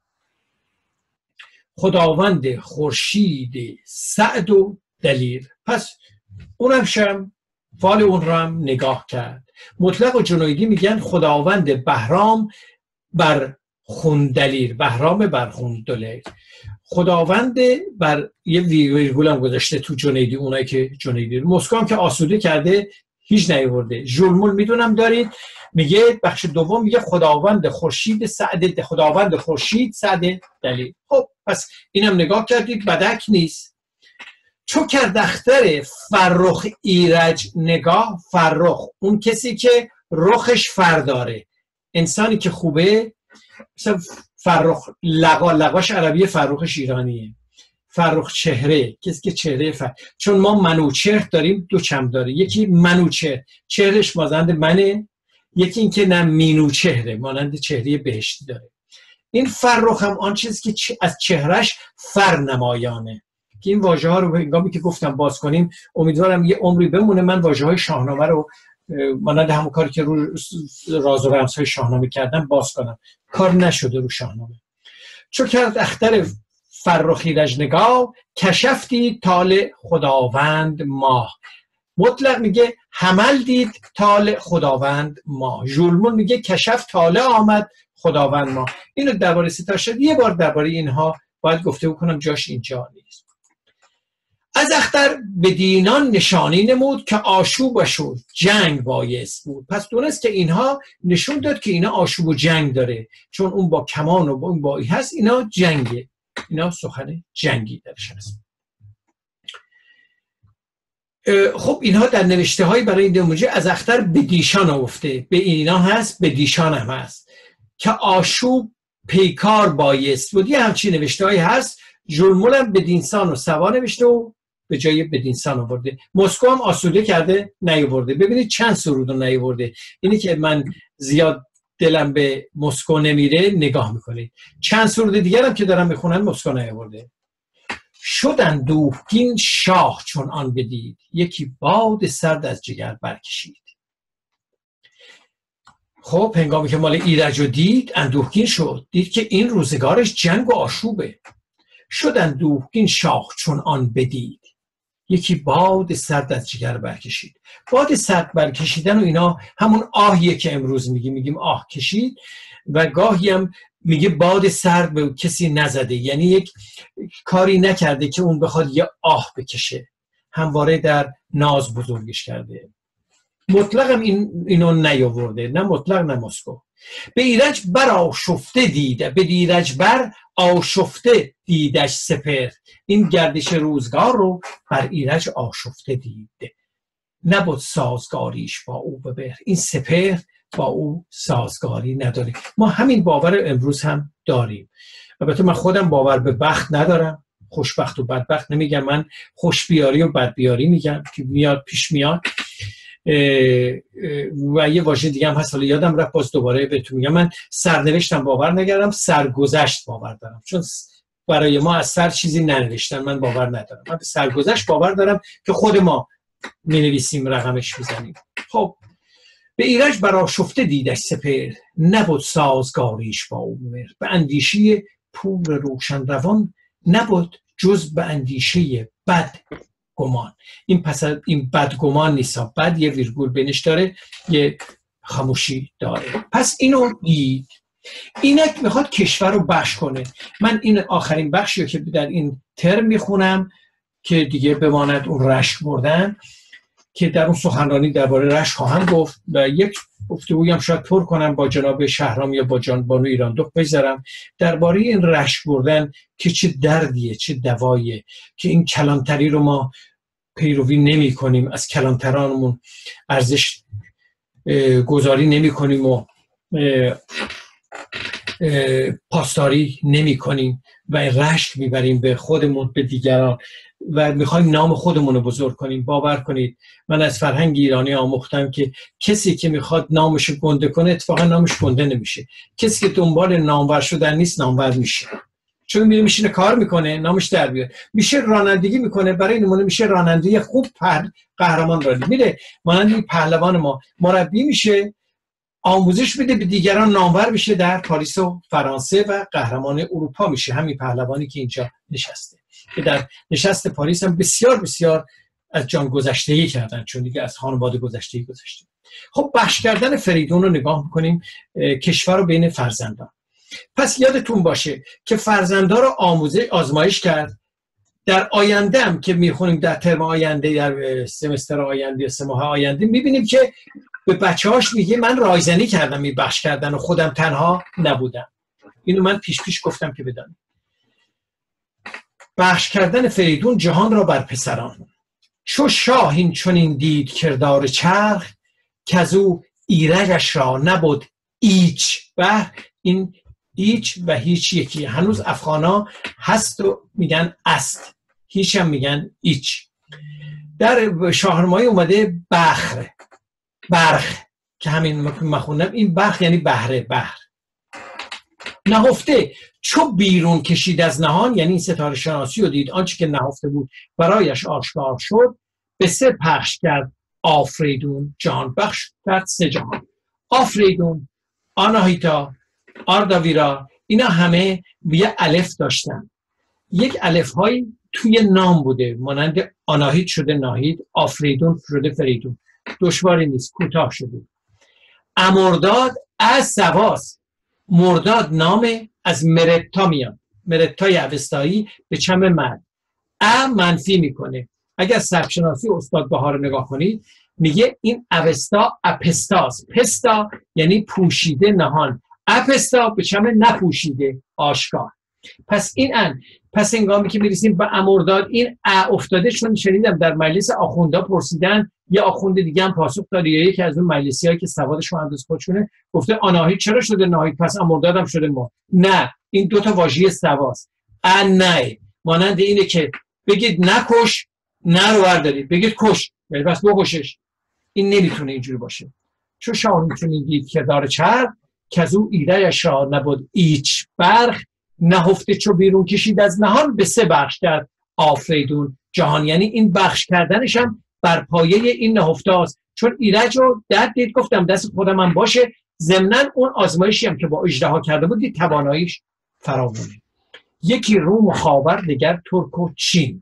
خداوند خورشید سعد و دلیر. پس اونم شم فال اون رو هم نگاه کرد. مطلق و جنیدی میگن خداوند بهرام بر خوندلیر، بهرام بر خوندلیر. خداوند بر یه ویرگول هم گذاشته تو جنیدی، اونایی که جنیدی. مسکو هم که آسوده کرده هیچ نیورده. ژولمول میدونم دارید، میگه بخش دوم میگه خداوند خورشید سعد، خداوند خورشید سعد دلیر. خب پس اینم نگاه کردید، بدک نیست. چو کرد اختر فرخ ایرج نگاه، فرخ اون کسی که رخش فر داره، انسانی که خوبه، مثلا فرخ لقا، لقاش عربیه، فرخش ایرانیه. فرخ چهره، کسی که چهره فر، چون ما منوچهر داریم دو چم داره، یکی منوچهر چهرش مانند منه، یکی این که نه مینوچهره مانند چهره بهشتی داره. این فرخ هم آن چیزی که از چهرش فر نمایانه. که این واژه ها رو هنگامی که گفتم باز کنیم امیدوارم یه عمری بمونه من واژه های شاهنامه رو مانند همون کاری که رو راز و رمز های شاهنامه کردم باز کنم. کار نشده رو شاهنامه. چو کرد اختر فرخ ایرج نگاه، کشفتی طالع خداوند ماه. مطلق میگه حمل دید طالع خداوند ماه. ژولمون میگه کشف طالع آمد خداوند ماه. اینو درباره ستاره شد یه بار درباره اینها باید گفته بکنم، جاش اینجا نیست. از اختر به دینان نشانی نمود، که آشوب و شد جنگ بایست بود. پس دونست که اینها نشون داد که اینا آشوب و جنگ داره، چون اون با کمان و با اون با ای هست، اینا جنگه، اینا سخن جنگی درش هست. خب اینها در نوشته های برای این موجه از اختر به دیشان افته، به اینا هست، به دیشان هم هست که آشوب پیکار بایست بود. یه همچین نوشته هایی هست. ژولمول هم به دینسان و سوا نوشته و به جای بدینسان آورده. مسکو هم آسوده کرده نیاورده. ببینید چند سرود رو نیاورده. اینی که من زیاد دلم به مسکو نمیره نگاه میکنید. چند سرود دیگر هم که دارم میخونن مسکو نیاورده. شدن دوغگین شاه چون آن بدید، یکی باد سرد از جگر برکشید. خب هنگامی که مال ایرج رو دید اندوهگین شد، دید که این روزگارش جنگ و آشوبه. شدن دوغگین شاه چون آن بدید، یکی باد سرد از جگر برکشید. باد سرد برکشیدن و اینا همون آهیه که امروز میگیم میگیم آه کشید، و گاهی هم میگه باد سرد به کسی نزده، یعنی یک کاری نکرده که اون بخواد یه آه بکشه، همواره در ناز بزرگش کرده. مطلق هم این اینو نیاورده، نه مطلق نه مسکو. به ایرج بر آشفته دیده، به ایرج بر آشفته دیدش سپهر. این گردش روزگار رو بر ایرج آشفته دیده، نبود سازگاریش با او ببر. این سپهر با او سازگاری نداره. ما همین باور امروز هم داریم. البته من خودم باور به بخت ندارم، خوشبخت و بدبخت نمیگم، من خوشبیاری و بدبیاری میگم که میاد پیش میاد. و یه واژه دیگه هم هست حالا یادم رفت باز دوباره بهتون میگم. من سرنوشتم باور نگردم، سرگذشت باور دارم، چون برای ما از سر چیزی ننوشتن، من باور ندارم. من به سرگذشت باور دارم که خود ما مینویسیم رقمش میزنیم. خب به ایرج برآشفته دیدش سپهر، نبود سازگاریش با او ببر. به اندیشه پور روشن روان، نبود جز به اندیشه بد گمان. این پس این بد گمان نیست، بد یه ویرگول بینش داره، یه خاموشی داره. پس اینو دید. اینک میخواد کشور رو بخش کنه. من این آخرین بخشی که در این ترم میخونم که دیگه بماند اون رشک بردن، که در اون سخنرانی درباره رشک خواهم گفت و یک گفتگویی هم شاید پر کنم با جناب شهرام یا با جان بانو ایراندخت بذارم درباره این رشک بردن که چه دردیه، چه دواییه، که این کلانتری رو ما پیروی نمی کنیم، از کلانترانمون ارزش گذاری نمی کنیم و پاسداری نمی کنیم و رشک میبریم به خودمون، به دیگران و میخوایم نام خودمون رو بزرگ کنیم. باور کنید من از فرهنگ ایرانی آموختم که کسی که میخواد نامش گنده کنه اتفاقا نامش گنده نمیشه. کسی که دنبال نامور شدن نیست نامور میشه، چون میره میشینه کار میکنه نامش در بیاد. میشه رانندگی میکنه، برای نمونه میشه راننده خوب، پر قهرمان رانی میره. مانند پهلوان ما مربی میشه، آموزش بده به دیگران، نامور میشه در پاریس و فرانسه و قهرمان اروپا میشه. همین پهلوانی که اینجا نشسته، که در نشست پاریس هم بسیار بسیار از جان گذشتگی کردن، چون دیگه از خانواده گذشتگی گذشته. خب بخش کردن فریدون رو نگاه میکنیم، کشور رو بین فرزندان. پس یادتون باشه که فرزندا رو آموزه آزمایش کرد. در آینده هم که میخونیم در ترم آینده، در سمستر آینده، سه ماه آینده، میبینیم که به بچه‌هاش میگه من رایزنی کردم این بخش کردن و خودم تنها نبودم. اینو من پیش پیش گفتم که بدانید. بخش کردن فریدون جهان را بر پسران. چو شاهین چنین دید کردار چرخ، کزو ایرجش را نبود ایچ. و این ایچ و هیچ یکی، هنوز افغانا هست و میگن است، هیچ هم میگن ایچ. در شاهنامه اومده بخر، برخ که همین مخونم، این بخ یعنی بهره، بحر. نهفته چو بیرون کشید از نهان، یعنی این ستاره شناسی رو دید، آنچه که نهفته بود برایش آشکار شد. به سه پخش کرد آفریدون جهان، بخش کرد سه جهان. آفریدون، آناهیتا، آرداویرا، اینا همه یه الف داشتن. یک الف های توی نام بوده، مانند آناهیت شده ناهید، آفریدون شده فریدون. دشواری نیست، کوتاه شده. امرداد از سواس، مرداد نام از مرتا میاد، مرتای اوستایی به چم مرد. ا منفی میکنه. اگر سبکشناسی استاد بهار رو نگاه کنید میگه این اوستا اپستاس، پستا یعنی پوشیده، نهان، اپستا به چم نپوشیده، آشکار. پس این ان پس انگامی که میرسیم به امرداد این ا افتاده، چون شنیدم در مجلس آخوندا پرسیدن، یا آخوند دیگه هم پاسخ داده، یا یکی از اون مجلسی هایی که سوادشون انداز خودشونه گفته آناهید چرا شده ناهید، پس امرداد هم شده ما. نه، این دوتا واژه سواست. ا نه مانند اینه که بگید نکش، نه رو بردارید بگید کش، یعنی پس بکشش. این نمیتونه اینجوری باشه. چون شاه میتونید دید که داره چرخ، که از او ایدهش را نبود ایچ. برخ نهفته چو بیرون کشید از نهان، به سه بخش کرد آفریدون جهان. یعنی این بخش کردنش هم بر پایه این نهفته است. چون ایرج رو در دید، گفتم دست خودم هم باشه، ضمناً اون آزمایشی هم که با اژدها کرده بود دید تواناییش فراوونه. یکی روم و خاور، دیگر ترک و چین.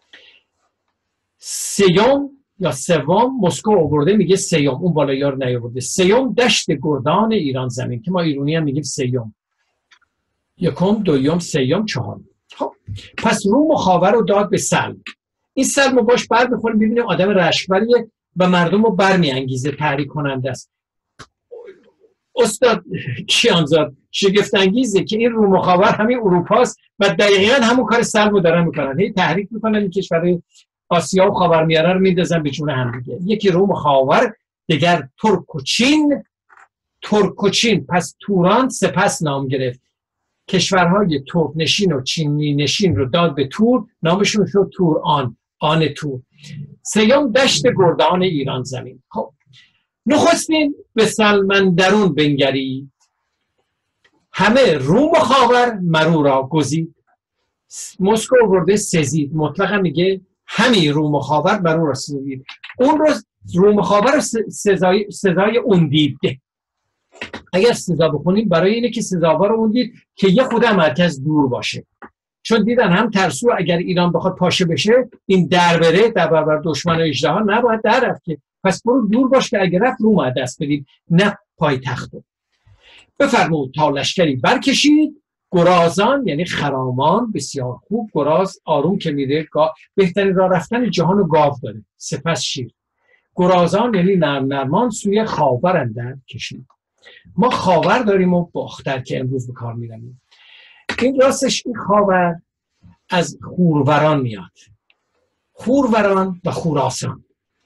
سیوم یا سوم مسکو آورده، میگه سیوم، اون بالایی ها رو نیاورده. سیوم دشت گردان ایران زمین، که ما ایرانی هم میگیم سیوم. یکم، دویم، سیوم، چهارم. خب پس روم و خاور رو داد به سلم. این سلم رو باش بر بخوریم ببینیم آدم رشکبریه و مردم رو برمی انگیزه، تحریک کننده است. استاد کیانزاد شگفت انگیزه که این روم و خاور همین اروپاست و دقیقاً همون کار سلم رو دارن میکنن، هی تحریک میکنن این کشورهای آسیا و خاورمیانه رو میندازن به جون هم دیگه. یکی روم و خاور، دیگر ترک و چین. ترک و چین، پس توران سپس نام گرفت. کشورهای ترک نشین و چینی نشین رو داد به تور، نامشون شد تور آن، آن تور. سیوم دشت گردان ایران زمین. خب نخستین به سلمندرون بنگرید، همه روم و خاور مرو را گزید. مسکو ورده سزید، مطلقا میگه همین روم و خاور مرو را سزید. اون رو روم و خاور رو سزای, سزای اون دید. اگر سزا بخونیم برای اینه که سزاوار رو اون دید که یه خود مرکز دور باشه، چون دیدن هم ترسو اگر ایران بخواد پاشه بشه این در بره در برابر دشمن و اژدها نباید در رفت که، پس برو دور باش که اگر رفت روم دست بدید نه پای تختو. بفرمود تا لشکری برکشید، گرازان یعنی خرامان بسیار خوب، گراز آروم که میره، بهترین راه رفتن جهان و گاو داره، سپس شیر. گرازان یعنی نرم نرمان سوی خاور اندر کشید. ما خاور داریم و باختر که امروز به کار میریم. این راستش این خاور از خوروران میاد. خوروران و خوراسان.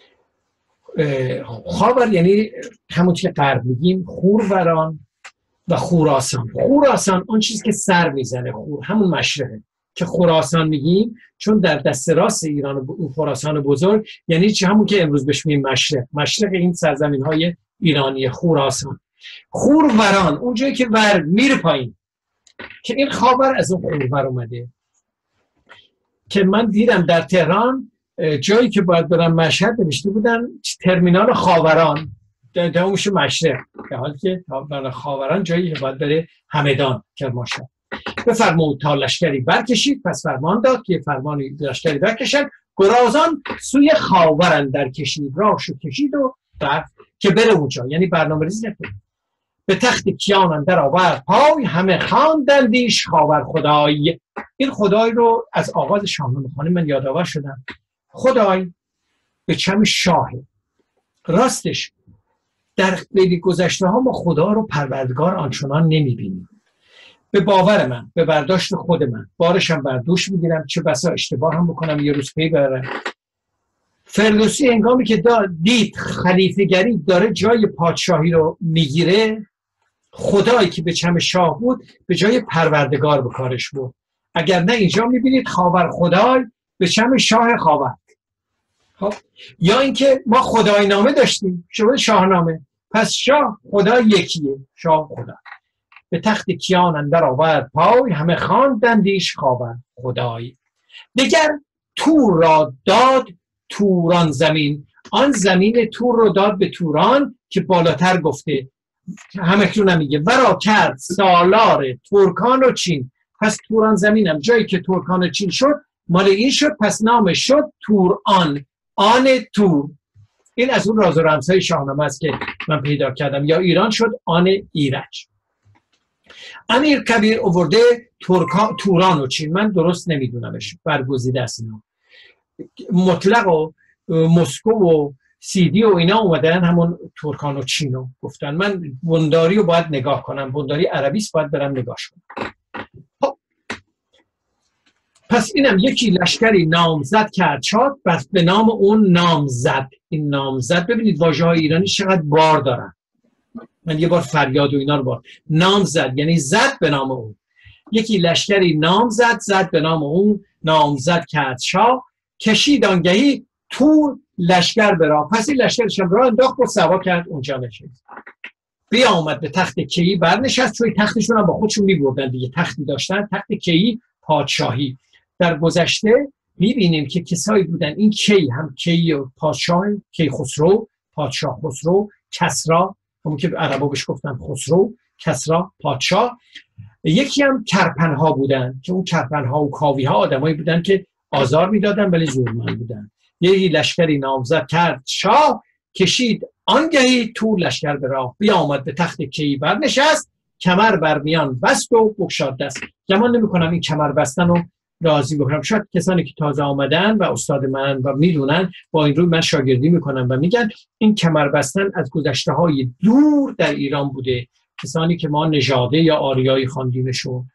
خاور یعنی همون که غرب میگیم، خوروران و خوراسان. خوراسان اون چیزی که سر میزنه، خور همون مشرقه که خراسان میگیم، چون در دست راست ایران و خراسان بزرگ یعنی چه همون که امروز بهش میگیم مشرق، مشرق این سرزمین های ایرانی خراسان. خوروران اونجایی که ور میره پایین، که این خاور از اون خورور اومده. که من دیدم در تهران جایی که باید برم مشهد نوشته بودن ترمینال خاوران، در میشه مشرق، در حالی که خاوران جایی که باید بره همدان کرمانشاه. بفرمود تا لشکری برکشید، پس فرمان داد که فرمانی لشکری برکشد، گرازان سوی خاور اندر کشید، راشو کشید و رفت که بره اونجا، یعنی برنامه ریزی نکنه. به تخت کیان اندر آورد پای، همه خواندندیش خاور خدای. این خدای رو از آغاز شاهنامه خوانی من یادآور شدم. خدای به چم شاهه. راستش در خیلی گذشته ها ما خدا رو پروردگار آنچنان نمیبینیم. به باور من، به برداشت خود من، بارشم بر دوش میگیرم، چه بسا اشتباه هم بکنم یه روز پی برم. فردوسی هنگامی که دید خلیفه‌گری داره جای پادشاهی رو میگیره، خدایی که به چم شاه بود به جای پروردگار به کارش بود. اگر نه اینجا میبینید خاور خدای به چم شاه خاور. خب یا اینکه ما خدای نامه داشتیم شده شاهنامه، پس شاه خدا یکیه، شاه خدا. به تخت کیان اندر آورد پای، همه خواندندیش خاور خدای. دیگر تور را داد توران زمین، آن زمین تور رو داد به توران که بالاتر گفته همکنون هم میگه ورا کرد سالار ترکان و چین. پس توران زمینم جایی که ترکان و چین شد مال این شد، پس نامش شد توران، آن تور. این از اون راز و رمزهای شاهنامه است که من پیدا کردم. یا ایران شد آن ایرج. امیر کبیر آورده توران و چین، من درست نمیدونمش، برگزیده است اینا. مطلق و مسکو و سیدی و اینا اومدن همون ترکان و چین رو گفتن. من بنداری رو باید نگاه کنم، بنداری عربیست باید برم نگاش کنم. خب پس اینم یکی لشکری نامزد کرد شاد، بس به نام اون نامزد. این نامزد ببینید واژه های ایرانی چقدر بار دارن. من یه بار فریاد و اینا رو بار نامزد یعنی زد به نام اون. یکی لشکری نامزد زد به نام اون نامزد کرد شاه، کشید آنگهی تو لشکر برا. پس این لشکر شب را انداخت و سوا کرد اونجا نشست. بیا آمد به تخت کیی برنشست، چون تختشون هم با خودشون میبردن دیگه، تختی داشتن، تخت کیی پادشاهی. در گذشته میبینیم که کسایی بودن، این کی هم کی و پادشاه، کی خسرو پادشاه، خسرو کسرا همون که عربا بهش گفتن خسرو کسرا پادشاه. یکی هم کرپنها بودن که اون کرپنها و کاوی ها آدمایی بودن که آزار میدادن ولی زورمند بودن. یکی لشکری نامزد کرد شاه، کشید آنگهی تو لشکر به راه. بیا آمد به تخت کیی برنشست، کمر بر میان بست و بگشاد دست. گمان نمی کنم این کمر بستن رو راضی بکنم. شاید کسانی که تازه آمدن و استاد من و میدونن با این روی من شاگردی میکنم و میگن این کمر بستن از گذشته های دور در ایران بوده. کسانی که ما نژاده یا آریایی خواندیمشون،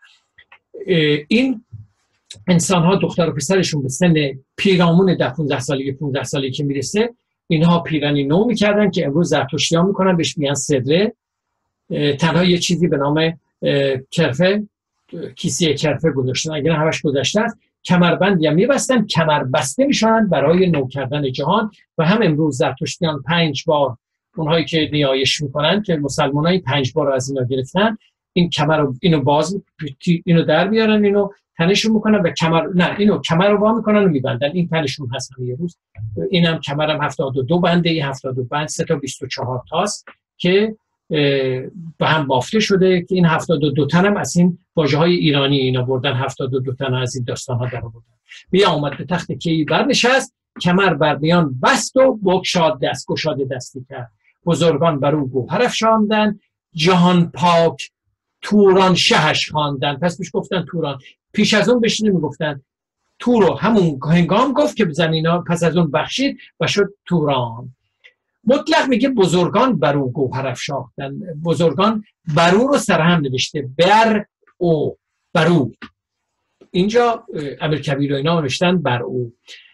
این انسان ها دختر و پسرشون به سن پیرامون در پانزده سالگی پانزده سالگی که میرسه، اینها پیرنی نو میکردن که امروز زرتشتی ها میکنن، بهش میگن صدره. تنها یه چیزی به نام کرفه، کیسه کرفه گذاشتن، اگر همش گذاشته است. کمربندی هم میبستن، کمر بسته میشن برای نو کردن جهان. و هم امروز زرتشتیان پنج بار، اونهایی که نیایش میکنن که مسلمانای پنج بار از اینا گرفتن، این کمر رو اینو باز اینو در میارن، اینو تنشون میکنن و کمر نه اینو کمر رو وا میکنن و میبندن. این تنشون هست یه روز. اینم کمرم هفتاد و دو بنده، این هفتاد و دو بند سه تا بیست و چهار تاست که به هم بافته شده که این هفتاد و دو تن هم از این واژه‌های ایرانی اینا بردن، هفتاد و دو تن از این داستان‌ها در آوردن. بیا آمد به تخت کیی برنشست، کمر بر میان بست و بگشاد دست، گشاده دستی کرد. بزرگان بر او گوهر افشاندند، جهان پاک توران شهش خواندند. پس پیش گفتن توران، پیش از اون بهش نمیگفتن تورو، همون هنگام گفت که زمینا پس از اون بخشید و شد توران. مطلق میگه بزرگان بر او گوهر افشاندند. بزرگان بر او رو سرهم نوشته، بر او، بر او. اینجا امیرکبیر و اینا نوشتن بر او.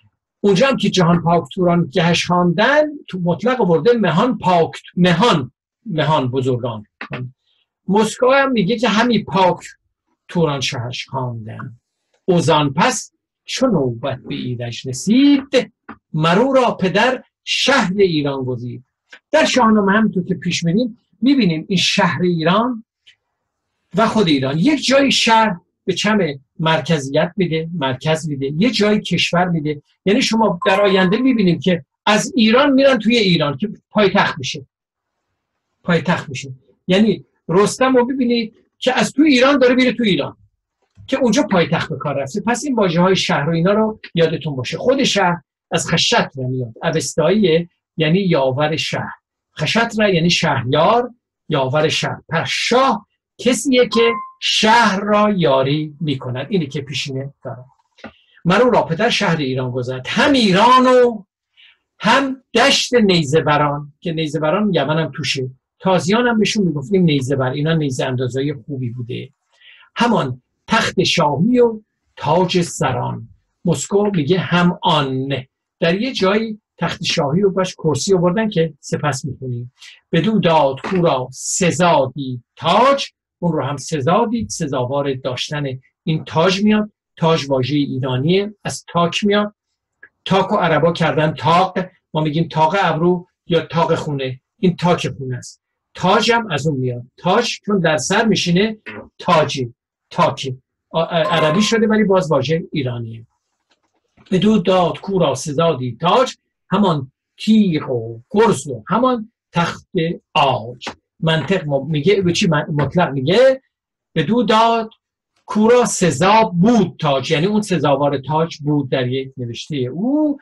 اونجا هم که جهان پاک توران گهش خواندن، تو مطلق آورده مهان پاک مهان مهان بزرگان. مسکو هم میگه که همی پاک توران شهش خواندن. اوزان پس چون نوبت به ایرج رسید، مرو را پدر شهر ایران گزید. در شاهنامه همونطور که پیش می‌بینیم میبینیم این شهر ایران و خود ایران، یک جای شهر به چم مرکزیت میده، مرکز میده، یه جای کشور میده. یعنی شما در آینده میبینیم که از ایران میرن توی ایران که پایتخت میشه، پایتخت میشه. یعنی رستم رو ببینید که از توی ایران داره میره توی ایران که اونجا پایتخت به کار رفته. پس این واژه های شهر و اینا رو یادتون باشه. خود شهر از خشتر میاد، اوستایی یعنی یاور شهر، خشتر یعنی شهریار، یاور شهر. پس شاه کسیه که شهر را یاری میکند. اینی که پیشینه دارم. مرو را پدر شهر ایران گذرد، هم ایران و هم دشت نیزه بران، که نیزه بران یمن هم توشه. تازیان هم بهشون میگفتیم نیزه بر، اینا نیزه اندازای خوبی بوده. همان تخت شاهی و تاج سران. مسکو میگه هم آن، در یه جایی تخت شاهی رو باش کرسی آوردن که سپس میخونیم. بدو داد کو را سزا دید تاج، اون رو هم سزا دید، سزاوار داشتن این تاج میاد. تاج واژه ایرانیه، از تاک میاد. تاک و عربا کردن تاق، ما میگیم تاق ابرو یا تاق خونه، این تاک خونه است. تاج هم از اون میاد، تاج چون در سر میشینه تاجی، تاکی عربی شده ولی باز واژه ایرانیه. بدو داد کو را سزا دید تاج، همان تیغ و گرز و همان تخت عاج. منطق میگه به چی مطلق میگه؟ بدو داد کو را سزا بود تاج، یعنی اون سزاوار تاج بود در یک نوشته او.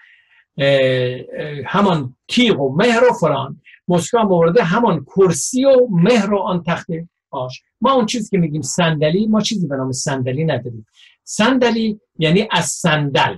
همان تیغ و مهر و فران. مسکو مورده همان کرسی و مهر و آن تخت عاج. ما اون چیزی که میگیم صندلی، ما چیزی به نام صندلی نداریم. صندلی یعنی از صندل،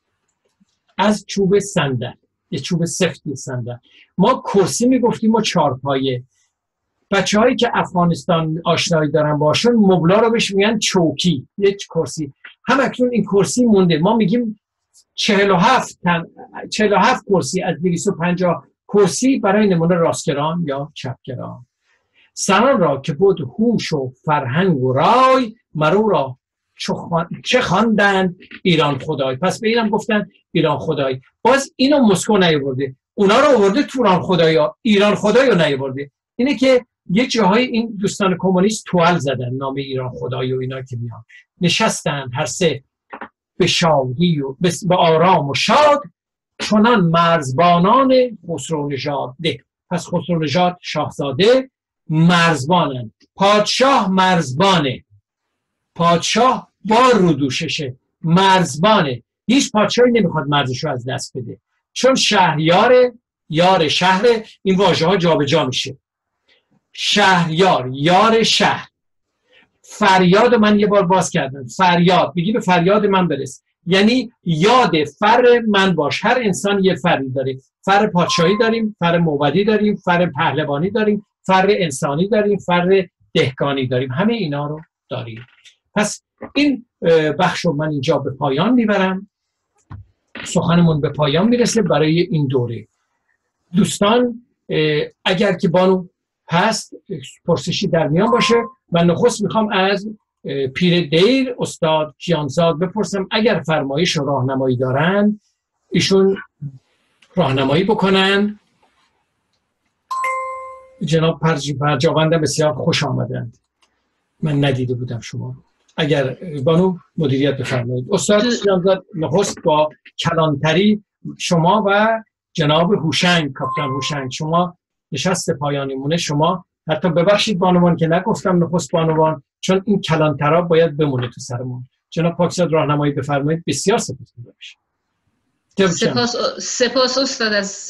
از چوب صندل، یه چوب سفتی صندل. ما کرسی میگفتیم و چارپایه. بچه هایی که افغانستان آشنایی دارن باشون مبلا رو بهش میگن چوکی، یک کرسی. هم اکنون این کرسی مونده. ما میگیم چهل و هفت چهل و هفت کرسی از دویست و پنجاه کرسی برای نمونه راستگران یا چپگران. سران را که بود هوش و فرهنگ و رای، مرو را چه خواندند ایران خدای. پس به اینم گفتن ایران خدای. باز اینو مسکو نیاورده، اونا رو آورده توران خدایا، ایران خدای رو نیاورده. اینه که یه جاهای این دوستان کمونیست توال زدن نام ایران خدای و اینا که میان نشستند هر سه به شادی و به آرام و شاد، چنان مرزبانان خسرو نژاد ده. پس خسرو نژاد شاهزاده مرزبانن، پادشاه مرزبانه، پادشاه بار رو دوششه، مرزبانه. هیچ پادشاهی نمیخواد مرزش رو از دست بده، چون شهریار یار شهر. این واژه ها جا به جا میشه. شهریار یار شهر. فریاد من یه بار باز کردم، فریاد میگی به فریاد من برس، یعنی یاد فر من باش. هر انسان یه فری داره. فر پادشاهی داریم، فر موبدی داریم، فر پهلوانی داریم، فر انسانی داریم، فر دهقانی داریم. همه اینا رو داریم. پس این بخش رو من اینجا به پایان میبرم. سخنمون به پایان میرسه برای این دوره. دوستان اگر که بانو هست پرسشی در میان باشه، من نخست میخوام از پیر دیر استاد کیانزاد بپرسم اگر فرمایش و راهنمایی دارن ایشون راهنمایی بکنن. جناب پرجاوند بسیار خوش آمدند، من ندیده بودم شما. اگر بانو مدیریت بفرمایید. استاد کیانزاد نخست با کلانتری شما و جناب هوشنگ، کاپیتان هوشنگ، شما نشست پایانیمونه. شما حتی ببخشید بانوان که نگفتم نخست بانوان، چون این کلانترا باید بمونه تو سرمون. جناب پاکزاد راهنمایی بفرمایید. بسیار سپاسگزارم. سپاس سپاس استاد از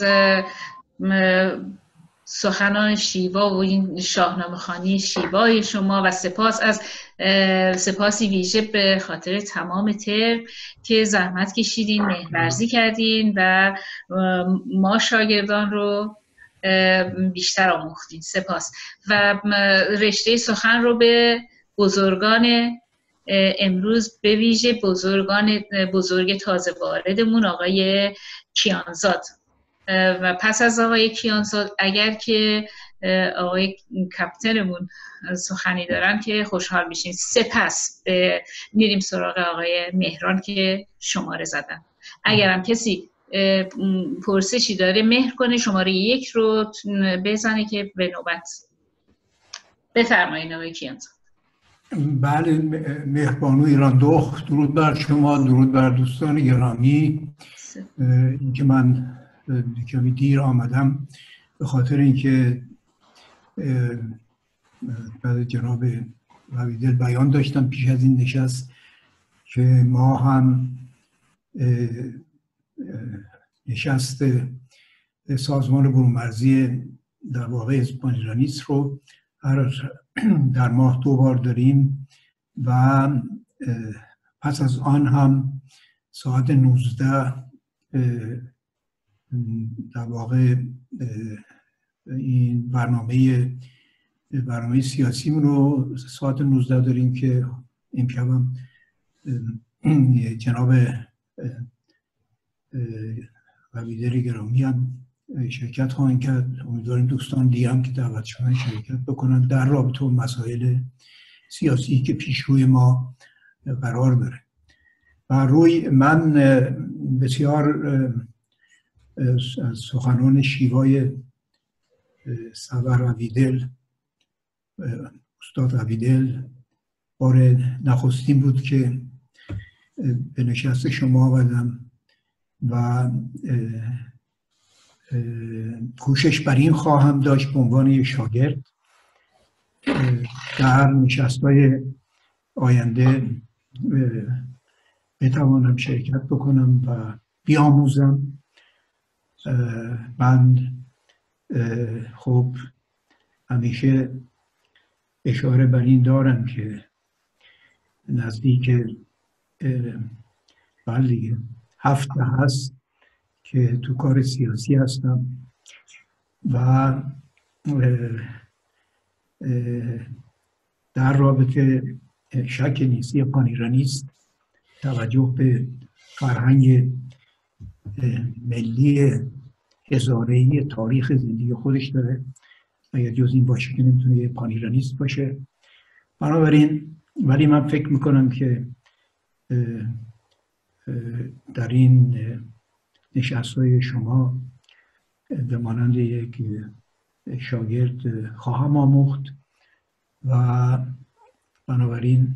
سخنان شیوا و این شاهنامه خوانی شیوای شما و سپاس از سپاسی ویژه به خاطر تمام ترم که زحمت کشیدین، مهرورزی کردین و ما شاگردان رو بیشتر آموختین. سپاس. و رشته سخن رو به بزرگان امروز به ویژه بزرگان بزرگ تازه واردمون آقای کیانزاد و پس از آقای کیانزاد اگر که آقای کاپیتانمون سخنی دارن که خوشحال میشین. سپس میریم سراغ آقای مهران که شماره زدن. اگرم کسی پرسشی داره مهر کنه شماره یک رو بزنه که به نوبت. بفرمایید آقای کیانزاد. بله، مهربانو ایران دخت، درود بر شما، درود بر دوستان گرامی. اینکه من کمی دیر آمدم به خاطر اینکه جناب وحیدل بیان داشتم پیش از این نشست که ما هم نشست سازمان برون‌مرزی در واقع اسپانیرانیست رو هر در ماه دو بار داریم و پس از آن هم ساعت نوزده در واقع این برنامه برنامه سیاسیمون رو ساعت نوزده داریم که امشب هم جناب وحیدل گرامی هم شرکت خواهند کرد. امیدواریم دوستان دیگه هم که دعوت شدن شرکت بکنن در رابطه با مسائل سیاسی که پیش روی ما قرار داره. و روی من بسیار سخنان شیوای سرور وحیدل، استاد وحیدل، بار نخستین بود که به نشست شما آمدم و کوشش بر این خواهم داشت به عنوان یک شاگرد در نشست‌های آینده بتوانم شرکت بکنم و بیاموزم. من خب همیشه اشاره بر این دارم که نزدیک بله هفته هست که تو کار سیاسی هستم و در رابطه شک نیست یا پانیرانیست توجه به فرهنگ ملی هزاره‌ای تاریخ زندگی خودش داره. اگر جز این باشه که نمیتونه یه پانیرانیست باشه. بنابراین ولی من فکر میکنم که در این نشست‌های شما به مانند یک شاگرد خواهم آموخت و بنابراین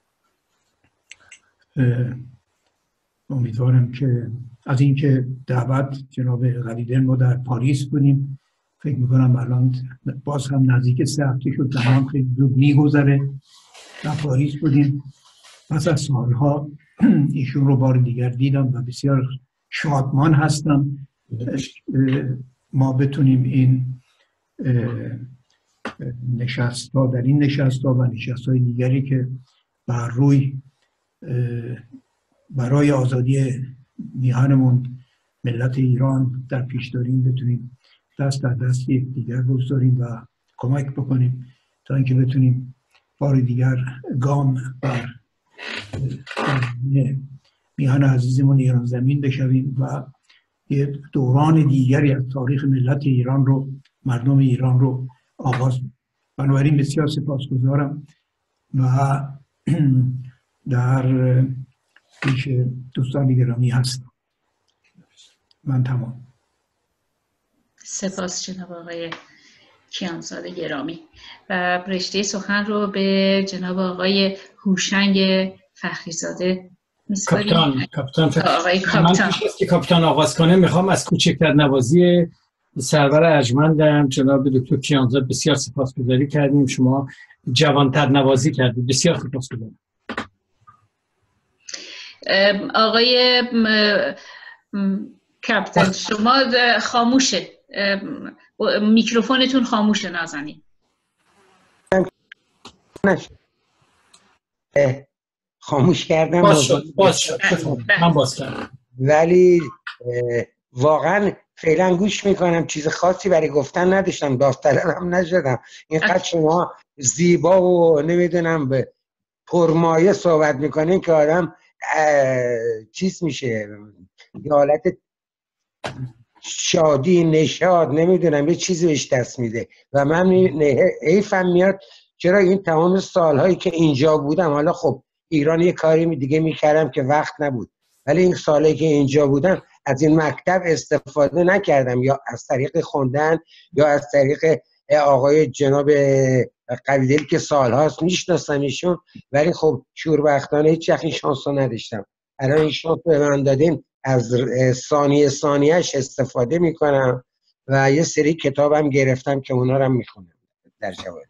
امیدوارم که از اینکه دعوت جناب وحیدل ما در پاریس بودیم، فکر میکنم الان باز هم نزدیک سه هفته شد، زمان خیلی زود میگذره. در پاریس بودیم، پس از سالها ایشون رو بار دیگر دیدم و بسیار شادمان هستم ما بتونیم این نشست ها در این نشست ها و نشست های دیگری که بر روی برای آزادی میهنمون ملت ایران در پیش داریم بتونیم دست در دست یک دیگر بگذاریم و کمک بکنیم تا اینکه بتونیم بار دیگر گام بر میهن عزیزمون ایران زمین بشویم و یه دوران دیگری از تاریخ ملت ایران رو، مردم ایران رو آغاز. بنابراین بسیار سپاسگزارم و در پیش دوستان گرامی هستم. من تمام. سپاس جناب آقای کیانزاد گرامی و رشته سخن رو به جناب آقای هوشنگ فخریزاده میسپاریم. کاپیتان کاپیتان آقای کاپیتان. من پیش از که کاپیتان آغاز کنه میخوام از کوچکتر نوازی سرور ارجمندم جناب دکتر کیانزاد بسیار سپاسگزاری کردیم. شما جوانتر نوازی کردید، بسیار سپاسگزارم. آقای کاپیتان شما خاموشه، میکروفونتون خاموشه، نازنین. خاموش کردم. باز شد باز شد من باز کردم، ولی واقعا فعلا گوش میکنم. چیز خاصی برای گفتن نداشتم، داوطلب هم نشدم. اینقدر شما زیبا و نمیدونم به پرمایه صحبت میکنین که آدم چیز میشه، یه حالت شادی، نشاد، نمیدونم یه چیزی بهش دست میده و من حیفم میاد چرا این تمام سالهایی که اینجا بودم، حالا خب ایران یه کاری دیگه میکردم که وقت نبود، ولی این سالهایی که اینجا بودم از این مکتب استفاده نکردم، یا از طریق خوندن یا از طریق آقای جناب قویدل که سالهاست میشناسم ایشون، ولی خب شوربختانه هیچ وقت این شانس رو نداشتم. الان این شانس به من دادین، از ثانیه ثانیهش استفاده میکنم و یه سری کتابم گرفتم که اونا رو هم میخونم در جواب.